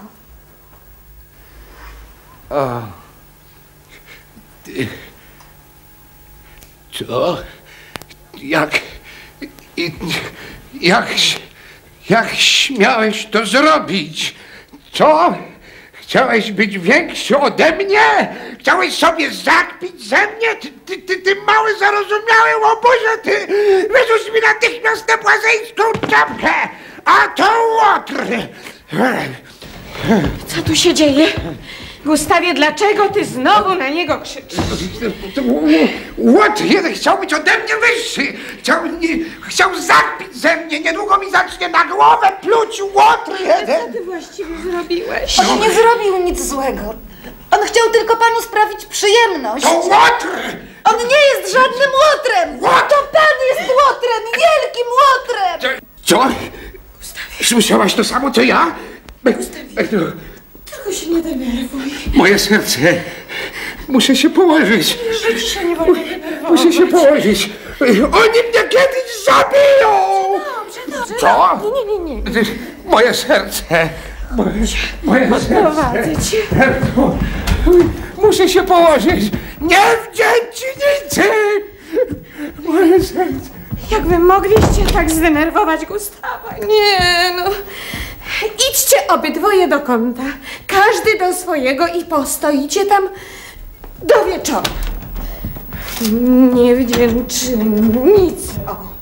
Co? Jak śmiałeś to zrobić? Co? Chciałeś być większy ode mnie? Chciałeś sobie zakpić ze mnie? Ty mały zarozumiały łobuzie, ty! Wyrzuć mi natychmiast tę błazeńską czapkę! A to łotr! Co tu się dzieje? Gustawie, dlaczego ty znowu na niego krzyczysz? Łotr jeden chciał być ode mnie wyższy! Chciał zakpić ze mnie! Niedługo mi zacznie na głowę pluć łotr jeden! Co ty właściwie zrobiłeś? On nie zrobił nic złego. On chciał tylko panu sprawić przyjemność. To łotr! On nie jest żadnym łotrem! To pan jest łotrem! Wielkim łotrem! Co? Słyszałaś to samo, co ja? Tylko się nie denerwuj. Moje serce. Muszę się położyć. Że ci się nie wolno denerwować. Muszę się położyć. Oni mnie kiedyś zabiją! Dobrze. Co? Nie. Moje serce. Moje serce. Prowadzę cię. Muszę się położyć. Nie w dzięcinicy! Moje serce. Jak wy mogliście tak zdenerwować Gustawa? Nie, no. Idźcie obydwoje do kąta. Każdy do swojego i postoicie tam do wieczora. Niewdzięcznicy. O.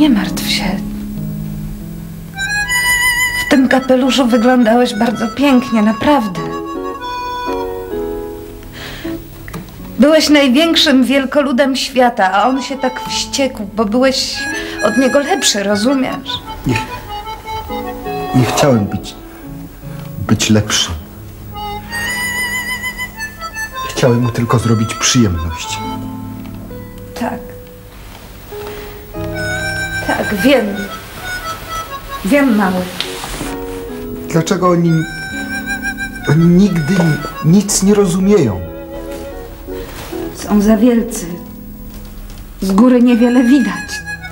Nie martw się. W tym kapeluszu wyglądałeś bardzo pięknie, naprawdę. Byłeś największym wielkoludem świata, a on się tak wściekł, bo byłeś od niego lepszy, rozumiesz? Nie chciałem być lepszy. Chciałem mu tylko zrobić przyjemność. Tak. Tak, wiem. Wiem, mały. Dlaczego oni nigdy nic nie rozumieją? Są za wielcy. Z góry niewiele widać.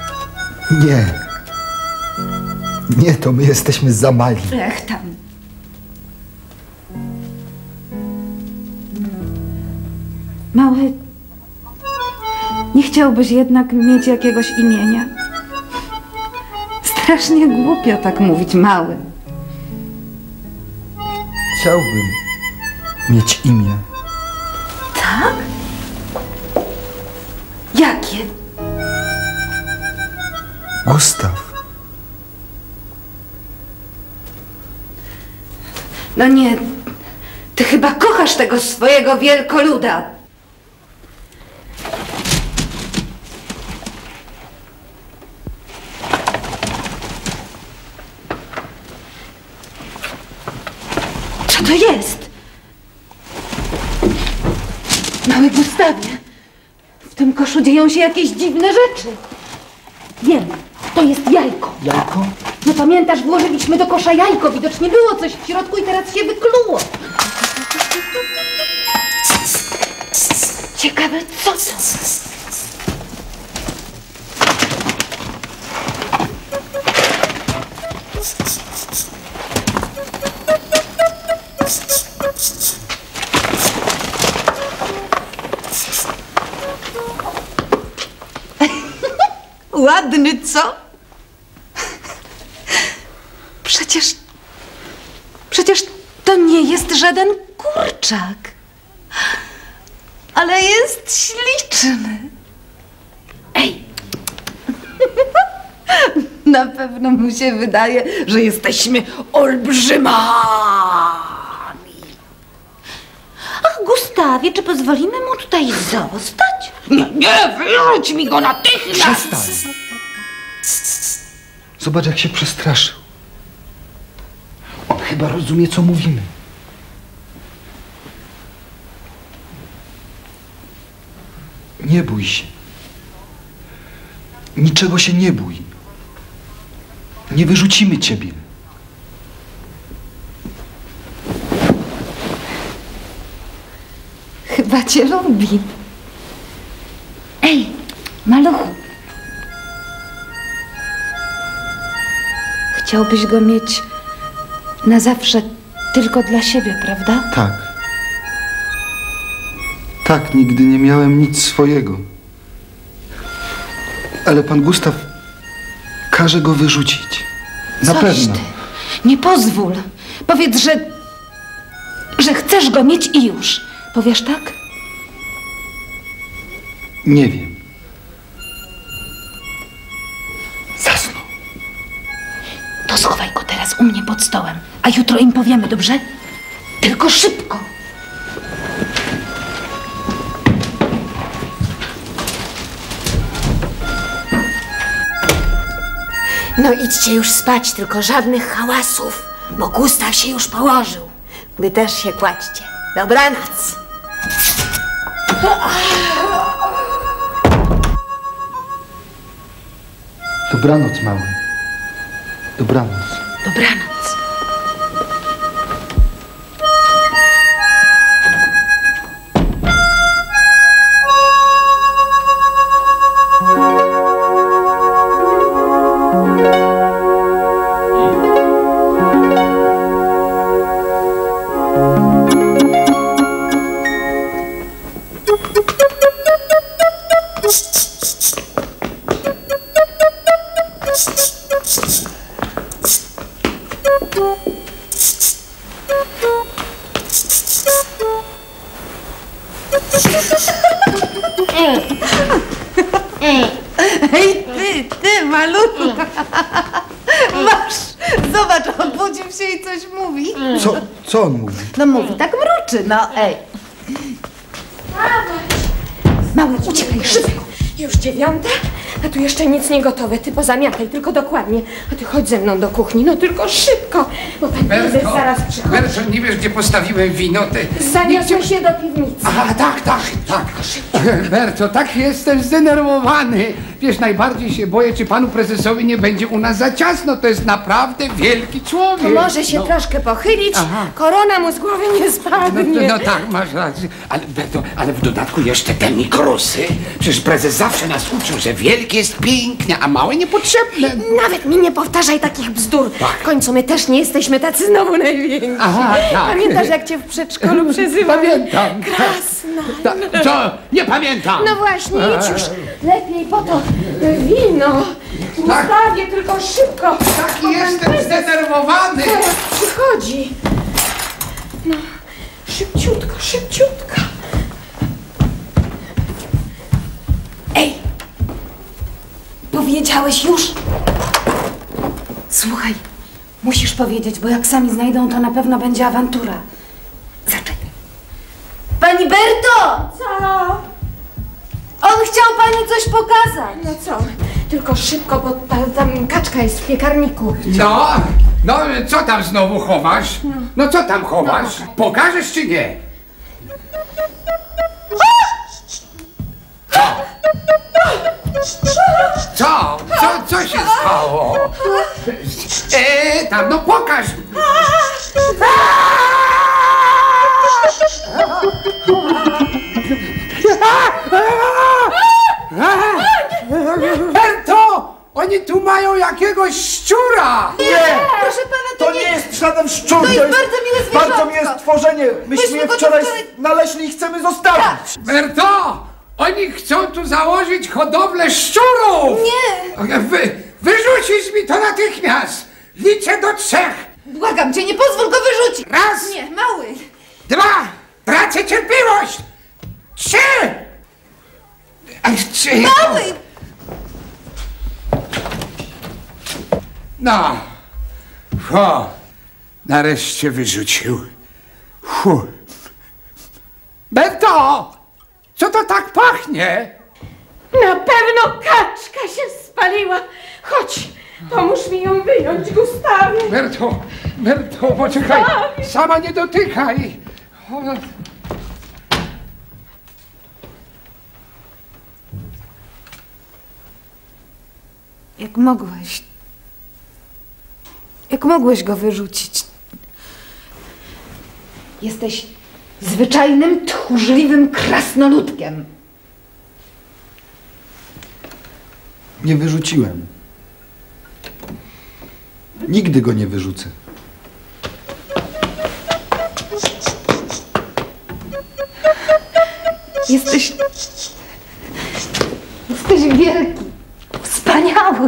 Nie, to my jesteśmy za mali. Ech tam. Mały, nie chciałbyś jednak mieć jakiegoś imienia? Strasznie głupio tak mówić, mały. Chciałbym mieć imię. Tak? Jakie? Gustaw. No nie, ty chyba kochasz tego swojego wielkoluda. Co to jest? Mały Gustawie, w tym koszu dzieją się jakieś dziwne rzeczy. Wiem, to jest jajko. Jajko? No pamiętasz, włożyliśmy do kosza jajko, widocznie było coś w środku i teraz się wykluło. Ciekawe, co to? Ładny, co? Przecież to nie jest żaden kurczak. Ale jest śliczny. Ej! Na pewno mu się wydaje, że jesteśmy olbrzymami. Ach, Gustawie, czy pozwolimy mu tutaj zostać? Nie, wyrzuć mi go natychmiast! Przestań! Zobacz, jak się przestraszył. On chyba rozumie, co mówimy. Nie bój się. Niczego się nie bój. Nie wyrzucimy ciebie. Chyba cię lubi. Ej, maluchu. Chciałbyś go mieć na zawsze tylko dla siebie, prawda? Tak. Tak, nigdy nie miałem nic swojego. Ale pan Gustaw każe go wyrzucić. Na Coś pewno. ty. Nie pozwól. Powiedz, że chcesz go mieć i już. Powiesz tak? Nie wiem. Zasnął. To schowaj go teraz u mnie pod stołem, a jutro im powiemy, dobrze? Tylko szybko. No idźcie już spać, tylko żadnych hałasów, bo Gustaw się już położył. Wy też się kładźcie. Dobranoc. Dobranoc, mały. Dobranoc. Dobranoc. Hej, ty! Ty malutku. Masz, zobacz, obudził się i coś mówi. Co on mówi? No mówi, tak mruczy, no ej. Mały, uciekaj, szybko. Już 9? A tu jeszcze nic nie gotowe. Ty pozamiataj, tylko dokładnie. A ty chodź ze mną do kuchni, no tylko szybko, bo pan prezes zaraz przychodzi. Berto, nie wiesz, gdzie postawiłem wino? Zaniosę się do piwnicy. Aha, tak. Berto, tak jestem zdenerwowany. Wiesz, najbardziej się boję, czy panu prezesowi nie będzie u nas za ciasno. To jest naprawdę wielki człowiek. To może się troszkę pochylić, korona mu z głowy nie spadnie. No tak, masz rację. Ale Berto, ale w dodatku jeszcze te mikrusy. Przecież prezes zawsze nas uczył, że wielkie jest piękne, a małe niepotrzebne. Nawet mi nie powtarzaj takich bzdur. W końcu my też nie jesteśmy tacy znowu najwięksi. Aha, tak. Pamiętasz, jak cię w przedszkolu przezywali? Pamiętam. Krasna. Co? Nie pamiętam. No właśnie, idź już. Lepiej po to wino. Ustawię, tylko szybko. Taki jestem zdenerwowany. Teraz przychodzi. No, szybciutko. Ej! Powiedziałeś już? Słuchaj, musisz powiedzieć, bo jak sami znajdą, to na pewno będzie awantura. Zaczekaj. Pani Berto! Co? On chciał pani coś pokazać. No co? Tylko szybko, bo tam kaczka jest w piekarniku. No, co tam znowu chowasz? No co tam chowasz? Pokażesz czy nie? Co się stało? Tam, no pokaż! Berto! Oni tu mają jakiegoś szczura! Nie! Proszę pana, To nie jest żaden szczur! To jest bardzo miłe zwierzątko. Bardzo miłe stworzenie! Myśmy je go wczoraj wczoraj- znaleźli i chcemy zostawić! Berto! Oni chcą tu założyć hodowlę szczurów! Nie! Wyrzucisz mi to natychmiast! Liczę do 3! Błagam cię, nie pozwól go wyrzucić. Raz! Nie, mały. 2! Tracę cierpliwość! 3! Ach, 3! Mały! No! Nareszcie wyrzucił. Berto! Co to tak pachnie? Na pewno kaczka się spaliła. Chodź, pomóż mi ją wyjąć, Gustawie. Berto, poczekaj! Sama nie dotykaj! Jak mogłeś go wyrzucić? Jesteś zwyczajnym, tchórzliwym krasnoludkiem. Nie wyrzuciłem. Nigdy go nie wyrzucę. Jesteś wielki, wspaniały.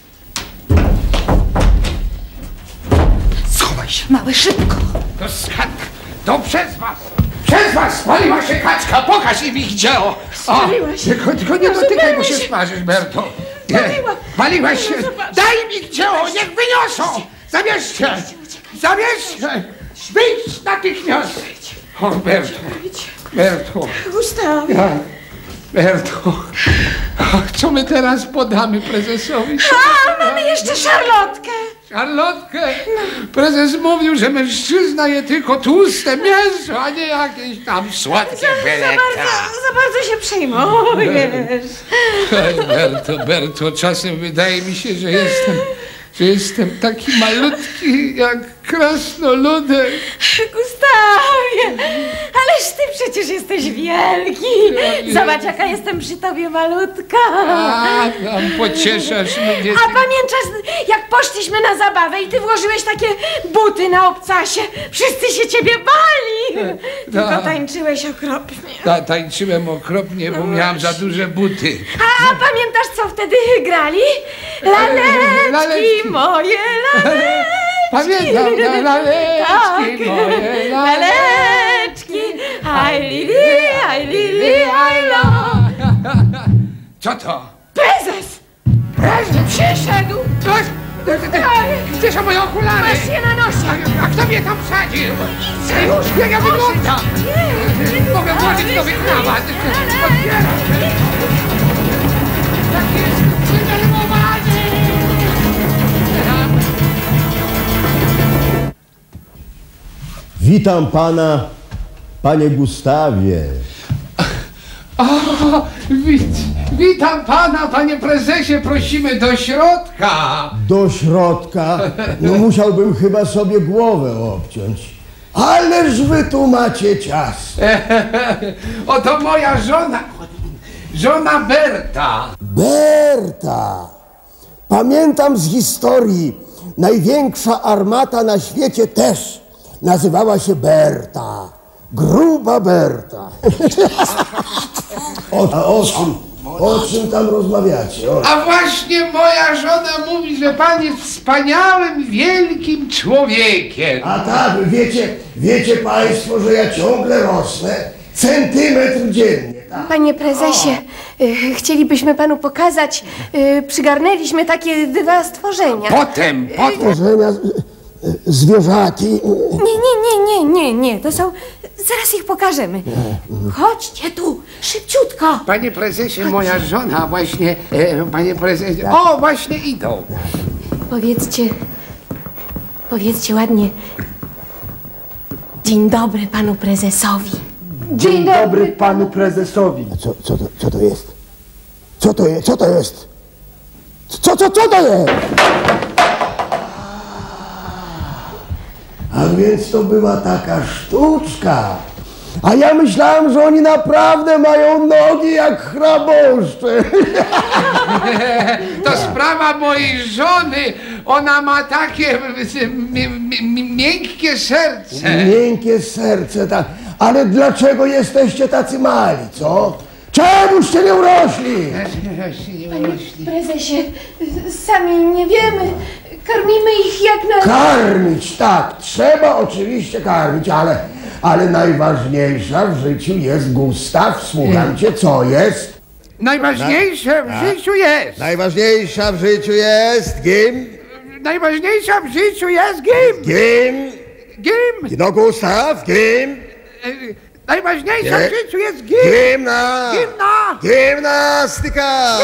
Schowaj się! Mały, szybko. To skandal! To przez was! Przez was spaliła się kaczka! Pokaż im ich dzieło! Spaliła się. Tylko nie dotykaj, bo się sparzysz, Berto! Paliłaś się! Daj mi ich dzieło! Niech wyniosą! Zabierzcie! Zabierzcie! Wyjdź natychmiast! O, Berto! Gustawie. Berto! Co my teraz podamy prezesowi? A, mamy jeszcze szarlotkę. Charlotkę! Prezes mówił, że mężczyzna je tylko tłuste mięso, a nie jakieś tam słodkie beleka. Za bardzo się przejmujesz. Berto, czasem wydaje mi się, że jestem taki malutki jak krasnoludek. Gustawie, ależ ty przecież jesteś wielki. Zobacz, jaka jestem przy tobie malutka. A, tam pocieszasz mnie. A pamiętasz, jak poszliśmy na zabawę i ty włożyłeś takie buty na obcasie? Wszyscy się ciebie bali. Tylko tańczyłeś okropnie. Tańczyłem okropnie, bo miałam za duże buty. A pamiętasz, co wtedy grali? Laleczki moje, laleczki. Pamiętam, laleczki moje, laleczki. Aj lili, aj lo. Co to? Prezes! Przyszedł! Gdzie są moje okulary? Masz je na nosie! A kto mnie tam wsadził? Jak ja wyglądam? Mogę włożyć nowy krawat. Otwieram. Tak jest zdenerwowany. Witam pana, panie Gustawie. Witam pana, panie prezesie, prosimy do środka. Do środka? No musiałbym chyba sobie głowę obciąć. Ależ wy tu macie cias. Oto moja żona Berta. Berta! Pamiętam z historii, największa armata na świecie też nazywała się Berta. Gruba Berta. O czym tam rozmawiacie? A właśnie moja żona mówi, że pan jest wspaniałym, wielkim człowiekiem. A tak, wiecie państwo, że ja ciągle rosnę centymetr dziennie. Tak? Panie prezesie, chcielibyśmy panu pokazać, przygarnęliśmy takie 2 stworzenia. Potem. Stworzenia, zwierzaki. Nie, to są... Zaraz ich pokażemy. Chodźcie tu, szybciutko. Panie prezesie, moja żona właśnie, panie prezesie, o właśnie idą. Powiedzcie ładnie. Dzień dobry panu prezesowi. Dzień dobry panu prezesowi. Co to jest? Co to jest? Co to jest? Co to jest? A więc to była taka sztuczka. A ja myślałem, że oni naprawdę mają nogi jak chrabąszcze. To sprawa mojej żony. Ona ma takie miękkie serce. Miękkie serce, tak. Ale dlaczego jesteście tacy mali, co? Czemuście nie urośli? Prezesie, sami nie wiemy. Karmimy ich jak na... Karmić, tak. Trzeba oczywiście karmić, ale najważniejsza w życiu jest Gustaw. Słucham cię, co jest? Najważniejsze w życiu jest. Najważniejsza w życiu jest Gim. Najważniejsza w życiu jest Gim. Gim. No Gustaw, Gim. Najważniejsza w życiu jest Gim. Gimnastyka.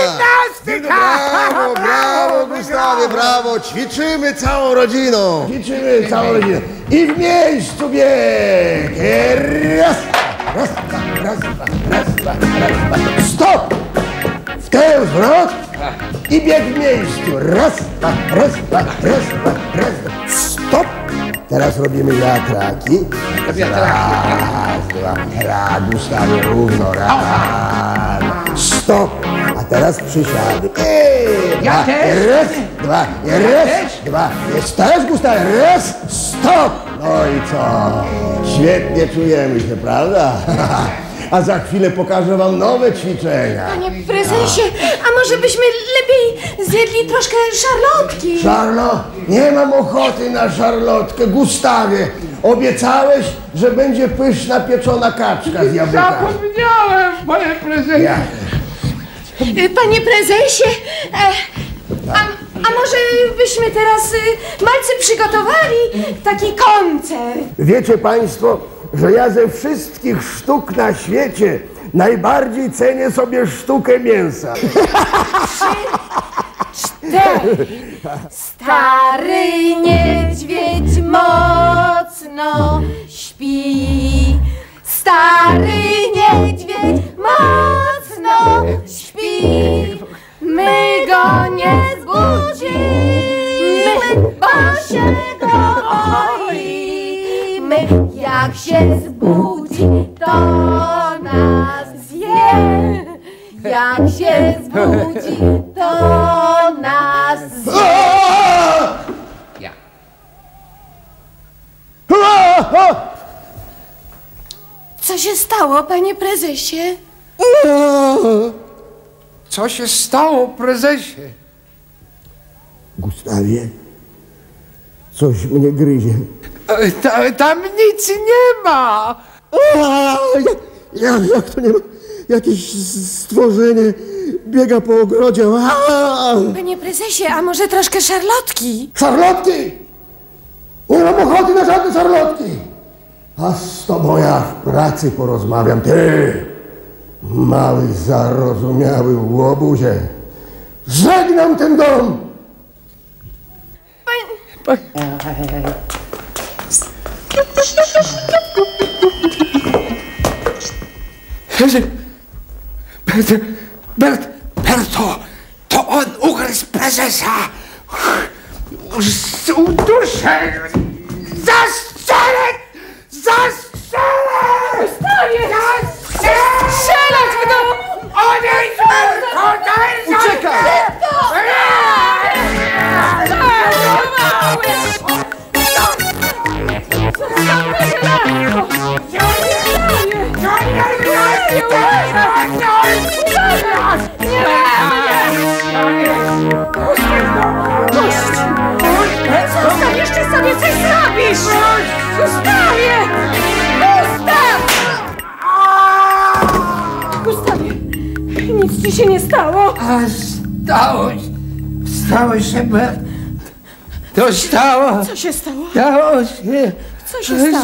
Brawo, Gustawie, brawo. Ćwiczymy całą rodziną. I w miejscu bieg. Raz, dwa. Stop! W ten zwrot i bieg w miejscu. Raz, dwa. Stop! Teraz robimy wiatraki. Raz, dwa. Gustawie, równo. Raz. Stop! A teraz przysiady. Ja też. Raz, dwa. Jest też, Gustawie. Raz, stop! No i co? Świetnie czujemy się, prawda? A za chwilę pokażę wam nowe ćwiczenia. Panie prezesie, a może byśmy lepiej zjedli troszkę szarlotki? Nie mam ochoty na szarlotkę. Gustawie, obiecałeś, że będzie pyszna pieczona kaczka z jabłkami. Zapomniałem, panie prezesie. Panie prezesie, a może byśmy teraz malcy przygotowali taki koncert? Wiecie państwo, że ja ze wszystkich sztuk na świecie najbardziej cenię sobie sztukę mięsa. Stary niedźwiedź mocno śpi. Stary niedźwiedź mocno śpi. My go nie zbudzimy, bo się go boimy. Jak się zbudzi, to nas zje. Jak się zbudzi, to nas zje. Co się stało, panie prezesie? Co się stało, prezesie? Gustawie, coś mnie gryzie. Tam nic nie ma. Jak to nie ma? Jakieś stworzenie biega po ogrodzie. Panie prezesie, a może troszkę szarlotki? Szarlotki! Nie mam ochoty na żadne szarlotki! A z tobą ja w pracy porozmawiam. Ty, mały zarozumiały łobuzie. Żegnam ten dom! Berto, to on ugryzł prezesa! Uduszę! Zastrzelę! Zastrzelę! Strzelać w domu! Odejdź, Berto! Daj Uciekaj! Gustaw, jeszcze sobie coś zrobisz! Gustawie! Gustaw! Gustawie, nic ci się nie stało? A stało się, Bert. To stało. Co się stało? Stało się. Co się stało?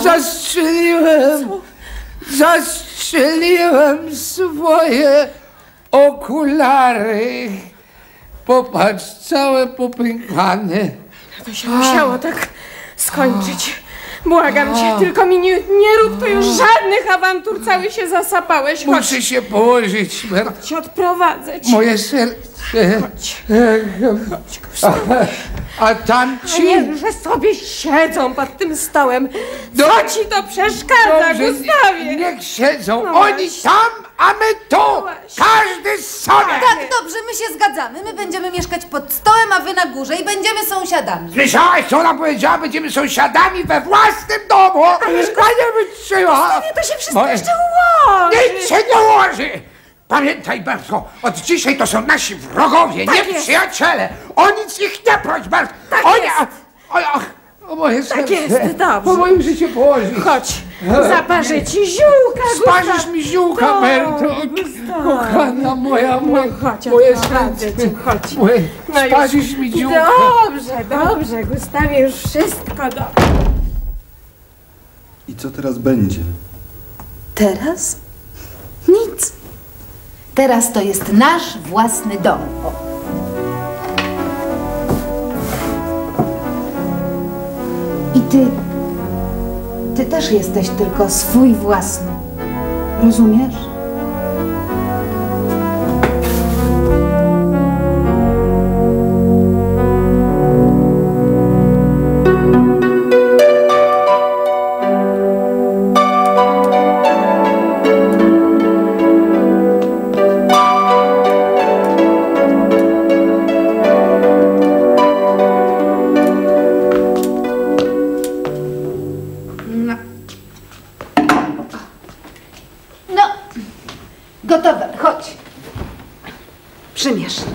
Zastrzeliłem swoje okulary. Popatrz, całe popękane. To się musiało tak skończyć. Błagam cię, tylko mi nie rób tu już żadnych awantur, cały się zasapałeś. Chodź, Muszę się położyć, Bert. cię odprowadzę cię. Moje serce. Chodź, Gustaw. A tamci... Nie, że sobie siedzą pod tym stołem. Co Dobrze. ci to przeszkadza, Dobrze, Gustawie? niech siedzą. No Oni właśnie. tam, a my tu. właśnie. Każdy sobie. Tak, dobrze, my się zgadzamy. My będziemy mieszkać pod stołem, a wy na górze i będziemy sąsiadami. Słyszałaś, co ona powiedziała? Będziemy sąsiadami we własnym domu! Nie wytrzyma! To się wszystko jeszcze ułoży. Nic się nie ułoży! Pamiętaj, Bertko, od dzisiaj to są nasi wrogowie, nie jest. przyjaciele! O nic ich nie proś, Bert! Tak Oni... jest. O moje serce! jest, dobrze. O moim życiu położyć! Chodź, zaparzę ci ziółka, Sparzysz Gustaw. mi ziółka, Berto! Kochana moja, Chodź, moje odprowadzę serce! cię, chodź. Moje, No już. sparzysz mi ziółka! Dobrze, Gustawie, już wszystko dobrze. I co teraz będzie? Teraz? Nic. Teraz to jest nasz własny dom. O. I ty też jesteś tylko swój własny. Rozumiesz? No, gotowe, chodź. Przymierz.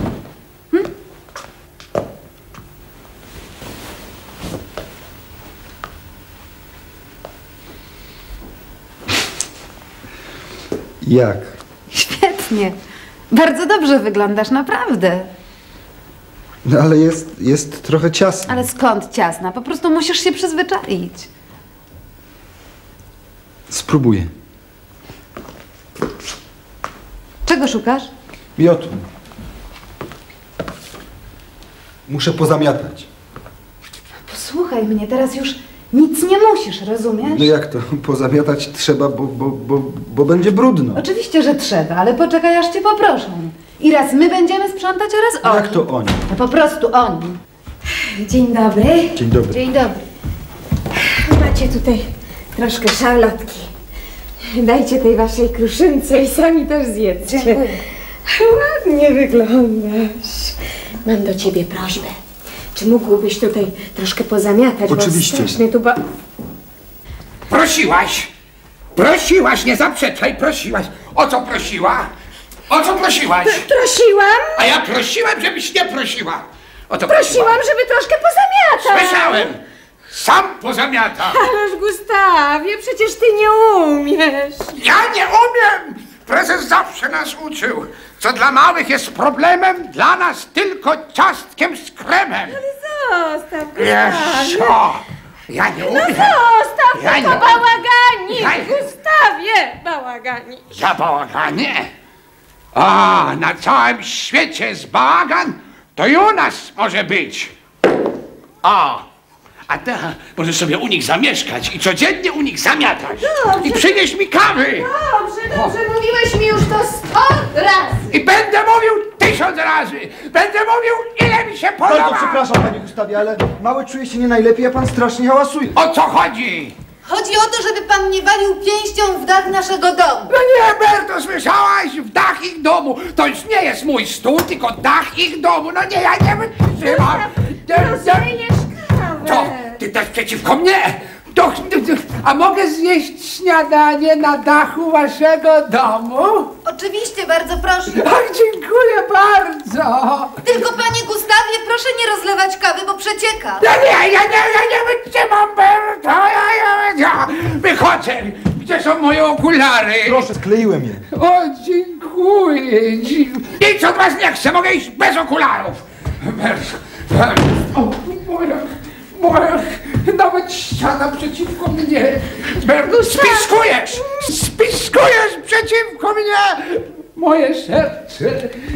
Jak? Świetnie. Bardzo dobrze wyglądasz, naprawdę. No ale jest trochę ciasno. Ale skąd ciasna? Po prostu musisz się przyzwyczaić. Spróbuję. Czego szukasz? Miotu. Muszę pozamiatać. Posłuchaj mnie, teraz już nic nie musisz, rozumiesz? No jak to? Pozamiatać trzeba, bo będzie brudno. Oczywiście, że trzeba, ale poczekaj, aż cię poproszą. I raz my będziemy sprzątać, a raz oni. Jak to oni? No po prostu oni. Dzień dobry. Dzień dobry. Dzień dobry. Macie tutaj troszkę szarlotki. Dajcie tej waszej kruszynce i sami też zjedzcie. Dziękuję. Ładnie wyglądasz. Mam do ciebie prośbę. Czy mógłbyś tutaj troszkę pozamiatać? Oczywiście. Bo strasznie tu Prosiłaś! Prosiłaś, nie zaprzeczaj, prosiłaś! O co prosiła? O co prosiłaś? Prosiłam, A ja prosiłem, żebyś nie prosiła! O to prosiłam, żeby troszkę pozamiatać. Słyszałem! Sam pozamiata! Ależ Gustawie, przecież ty nie umiesz. Ja nie umiem! Prezes zawsze nas uczył, co dla małych jest problemem, dla nas tylko ciastkiem z kremem. Zostaw, Wiesz Gustawie. co? Ja nie umiem. Zostaw, Ja to nie- bałagani! Ja- Gustawie, bałagani! Za bałaganie? A, na całym świecie jest bałagan, to i u nas może być. A ty możesz sobie u nich zamieszkać i codziennie u nich zamiatać. I przynieś mi kawy. Dobrze, mówiłeś mi już to 100 razy! I będę mówił 1000 razy. Będę mówił, ile mi się Bardzo podoba. przepraszam, panie Gustawie, ale mały czuje się nie najlepiej, a pan strasznie hałasuje. O co chodzi? Chodzi o to, żeby pan nie walił pięścią w dach naszego domu. No nie, Berto, słyszałaś? W dach ich domu. To już nie jest mój stół, tylko dach ich domu. No nie, ja nie wytrzymam. Rozlejesz kawę! Co? Ty też przeciwko mnie? A mogę zjeść śniadanie na dachu waszego domu? Oczywiście, bardzo proszę. Ach, dziękuję bardzo. Tylko panie Gustawie, proszę nie rozlewać kawy, bo przecieka. Ja nie wytrzymam, Berto. Ja. Wychodzę. Gdzie są moje okulary? Proszę, skleiłem je. O, dziękuję. Nic od was nie chcę, mogę iść bez okularów. O, moja, nawet ściana przeciwko mnie. Spiskujesz przeciwko mnie. Moje serce.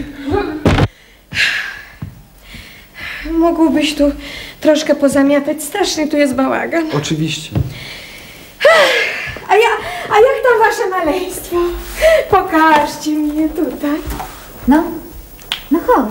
Mógłbyś tu troszkę pozamiatać, strasznie tu jest bałagan. Oczywiście. A jak tam wasze maleństwo? Pokażcie mi je tutaj. No chodź.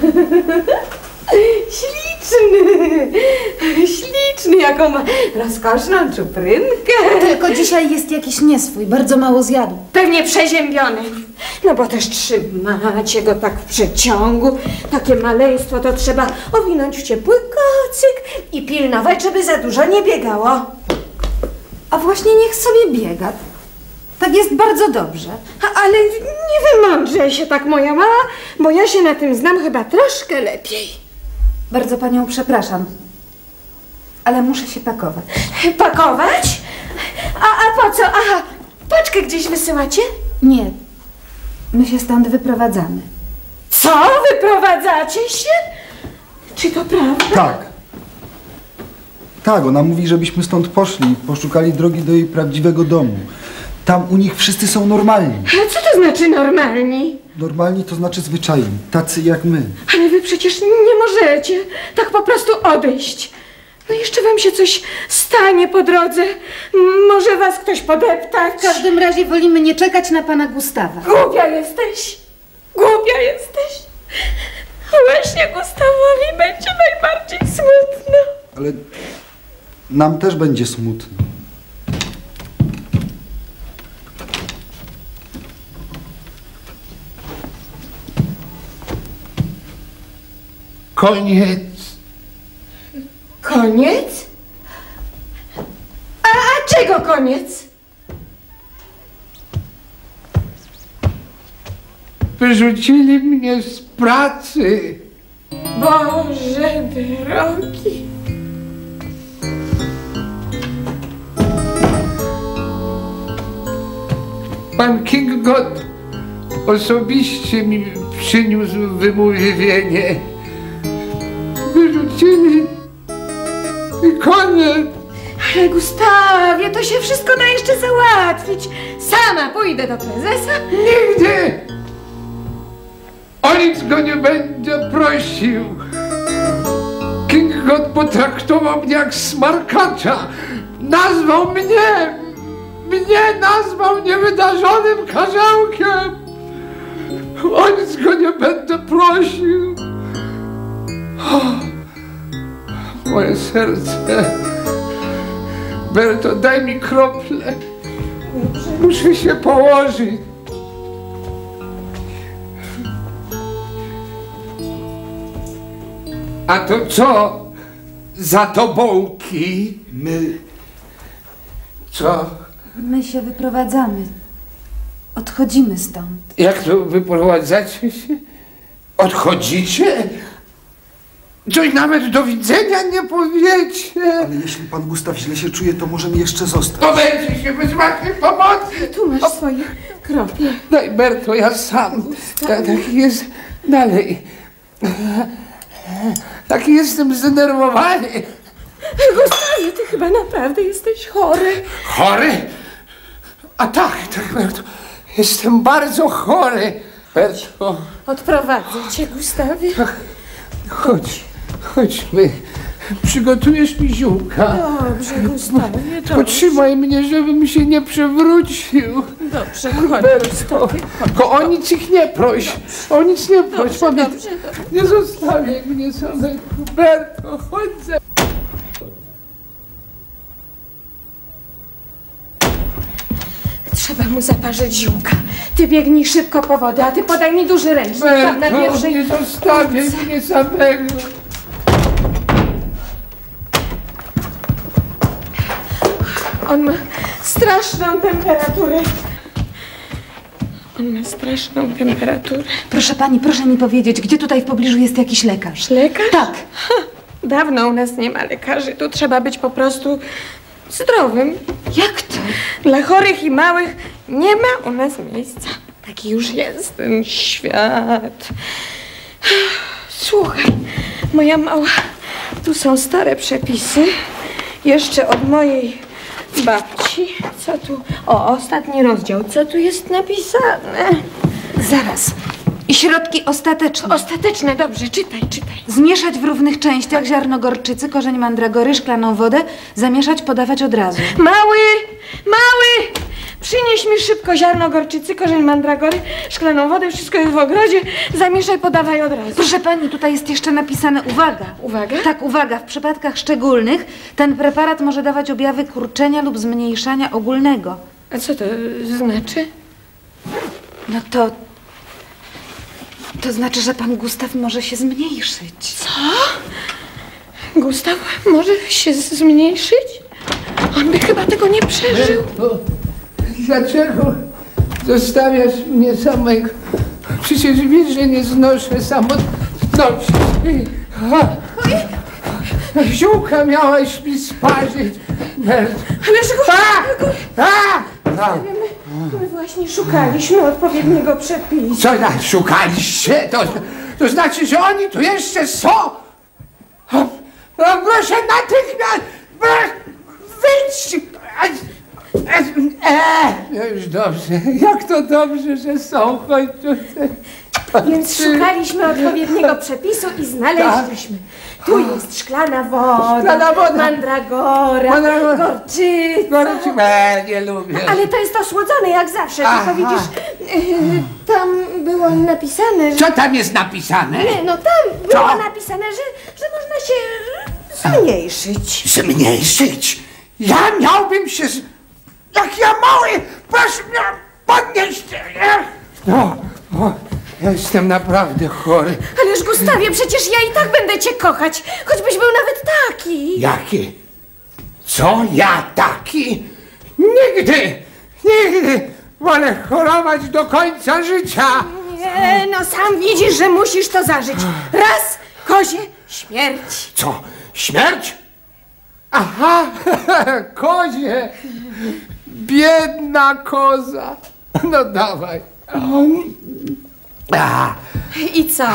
Śliczny, jaką ma rozkoszną czuprynkę. Tylko dzisiaj jest jakiś nieswój, bardzo mało zjadł. Pewnie przeziębiony. No bo też trzymacie go tak w przeciągu. Takie maleństwo to trzeba owinąć w ciepły kocyk i pilnować, żeby za dużo nie biegało. A właśnie niech sobie biega. Tak jest bardzo dobrze. Ale nie wymądrzaj się tak, moja mała, bo ja się na tym znam chyba troszkę lepiej. Bardzo panią przepraszam, ale muszę się pakować. Pakować? A po co? Aha, paczkę gdzieś wysyłacie? Nie, my się stąd wyprowadzamy. Co? Wyprowadzacie się? Czy to prawda? Tak. Tak, ona mówi, żebyśmy stąd poszli, poszukali drogi do jej prawdziwego domu. Tam u nich wszyscy są normalni. A co to znaczy normalni? Normalni to znaczy zwyczajni, tacy jak my. Ale wy przecież nie możecie tak po prostu odejść. No jeszcze wam się coś stanie po drodze. Może was ktoś podeptać. W każdym razie wolimy nie czekać na pana Gustawa. Głupia jesteś. Głupia jesteś. Właśnie Gustawowi będzie najbardziej smutno. Ale nam też będzie smutno. Koniec. Koniec? A czego koniec? Wyrzucili mnie z pracy. Boże drogi. Pan King God osobiście mi przyniósł wymówienie. Wyrzucili i koniec. Ale Gustawie, to się wszystko da jeszcze załatwić. Sama pójdę do prezesa. Nigdy! O nic go nie będzie prosił. King God potraktował mnie jak smarkacza. Nazwał mnie nazwał niewydarzonym karzełkiem. O nic go nie będę prosił. O, moje serce. Berto, daj mi krople. Muszę się położyć. A to co za tobołki? My... Co? My się wyprowadzamy. Odchodzimy stąd. Jak to wyprowadzacie się? Odchodzicie? Coś nawet do widzenia nie powiecie. Ale jeśli pan Gustaw źle się czuje, to możemy jeszcze zostać. To będzie się bez waszej pomocy. Tu masz swoje Kropie. Daj, Berto, ja sam. Taki jest dalej. Taki jestem zdenerwowany. Gustawie, ty chyba naprawdę jesteś chory. Chory? A tak, Berto. Jestem bardzo chory. Berto, Odprowadzę cię, Gustawie. chodźmy. Przygotujesz mi ziółka. Dobrze, Gustawie, dobrze. Potrzymaj mnie, żebym się nie przewrócił. Dobrze, chodź, Berto, tylko o nic ich nie proś. O nic nie proś. Dobrze. Nie zostawiaj mnie samego. Berto, chodź ze... Trzeba mu zaparzyć ziółka. Ty biegnij szybko po wodę, a ty podaj mi duży ręcznik. Tam na Berto, pierwszej... nie zostawiaj mnie samego. On ma straszną temperaturę. On ma straszną temperaturę. Proszę pani, proszę mi powiedzieć, gdzie tutaj w pobliżu jest jakiś lekarz? Lekarz? Tak. Dawno u nas nie ma lekarzy. Tu trzeba być po prostu zdrowym. Jak to? Dla chorych i małych nie ma u nas miejsca. Taki już jest ten świat. Słuchaj, moja mała, tu są stare przepisy. Jeszcze od mojej babci. Co tu? O, ostatni rozdział. Co tu jest napisane? Zaraz. I środki ostateczne. Ostateczne, dobrze, czytaj. Zmieszać w równych częściach ziarno gorczycy, korzeń mandragory, szklaną wodę. Zamieszać, podawać od razu. Mały! Przynieś mi szybko ziarno gorczycy, korzeń mandragory, szklaną wodę, wszystko jest w ogrodzie. Zamieszaj, podawaj od razu. Proszę pani, tutaj jest jeszcze napisane uwaga. Uwaga? Tak, uwaga. W przypadkach szczególnych ten preparat może dawać objawy kurczenia lub zmniejszania ogólnego. A co to znaczy? No to znaczy, że pan Gustaw może się zmniejszyć. Gustaw może się zmniejszyć? On by chyba tego nie przeżył. Berto, dlaczego zostawiasz mnie samego? Przecież wiesz, że nie znoszę samotności. Ziółka miałaś mi sparzyć. Berto. Ależ A! my właśnie szukaliśmy odpowiedniego przepisu. Co szukaliście? To znaczy, że oni tu jeszcze są? Proszę natychmiast! Wyjdź! No już dobrze. Jak to dobrze, że są. Chodź tutaj. Więc szukaliśmy odpowiedniego przepisu i znaleźliśmy. Tu jest szklana woda, mandragora, gorczyca. Nie lubię. Ale to jest osłodzone jak zawsze, tylko widzisz, tam było napisane, że... Co tam jest napisane? Nie, no tam było napisane, że można się zmniejszyć. Zmniejszyć? Ja miałbym się... Jak ja mały, proszę mnie podnieść. Ja jestem naprawdę chory. Ależ Gustawie, przecież ja i tak będę cię kochać, choćbyś był nawet taki. Jaki? Co ja taki? Nigdy! Wolę chorować do końca życia. Nie, no sam widzisz, że musisz to zażyć. Raz, kozie, śmierć. Co? Śmierć? Aha, kozie. Biedna koza. No dawaj. I co?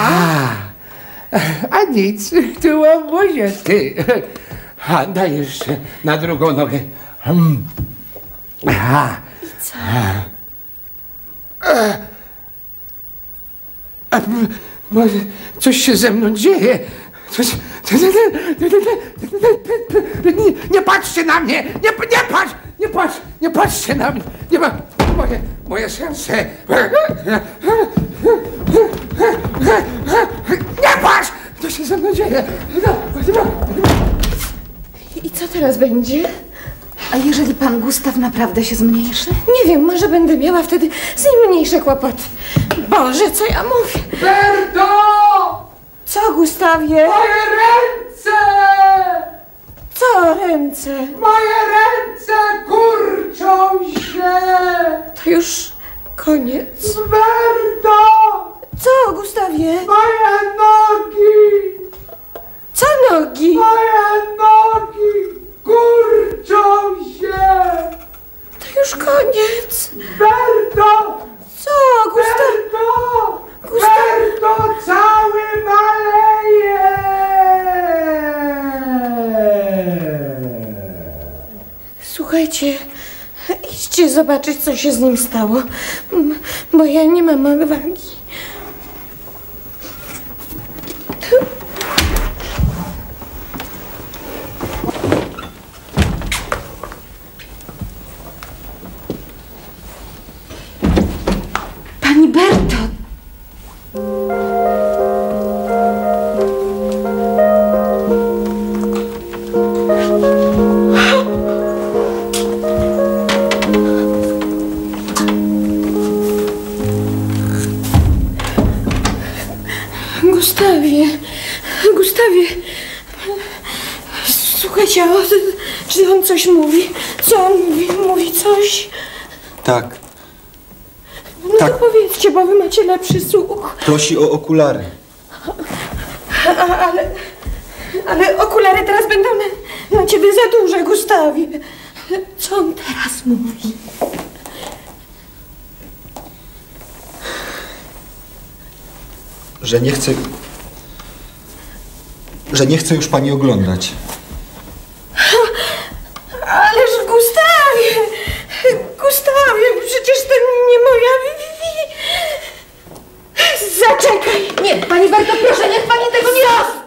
A nic, ty łabuzie, ty. Daj jeszcze na drugą nogę. I co? Może coś się ze mną dzieje. Nie patrzcie na mnie! Nie patrzcie na mnie! Moje serce! Nie patrz! Co się ze mną dzieje? I co teraz będzie? A jeżeli pan Gustaw naprawdę się zmniejszy? Nie wiem, może będę miała wtedy z nim mniejsze kłopoty. Boże, co ja mówię? Berto! Co, Gustawie? Moje ręce! Co ręce? Moje ręce kurczą się! To już koniec. Berto! Co, Gustawie? Moje nogi! Co nogi? Moje nogi kurczą się! To już koniec. Berto! idźcie zobaczyć, co się z nim stało, bo ja nie mam odwagi. Pani Berto! Gustawie, słuchajcie, czy on coś mówi? Co on mówi? Mówi coś? Tak. No to powiedzcie, bo wy macie lepszy słuch. Prosi o okulary. Ale okulary teraz będą na ciebie za duże, Gustawie. Co on teraz mówi? Że nie chce już pani oglądać. Ależ Gustawie, przecież to nie moja Zaczekaj! Nie, pani Berto, proszę, niech pani tego nie robi!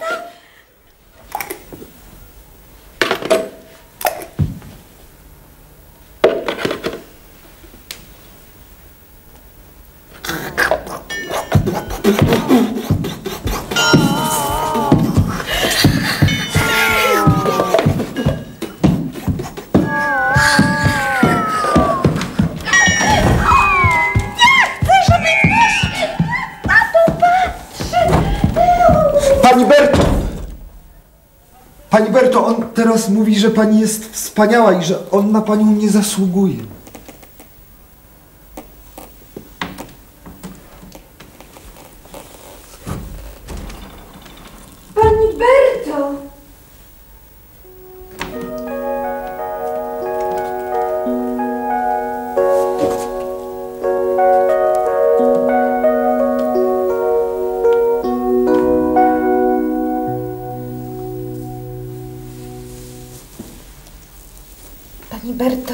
Pani Berto, on teraz mówi, że pani jest wspaniała i że on na panią nie zasługuje. Pani Berto! Pani Berto,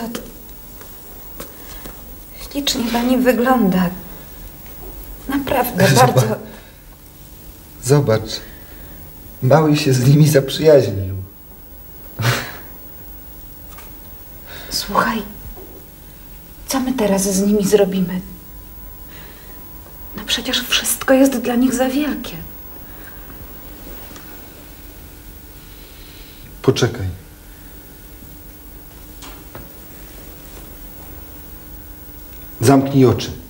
ślicznie pani wygląda. Naprawdę, bardzo. Zobacz, mały się z nimi zaprzyjaźnił. Słuchaj, co my teraz z nimi zrobimy? No przecież wszystko jest dla nich za wielkie. Poczekaj. Zamknij oczy.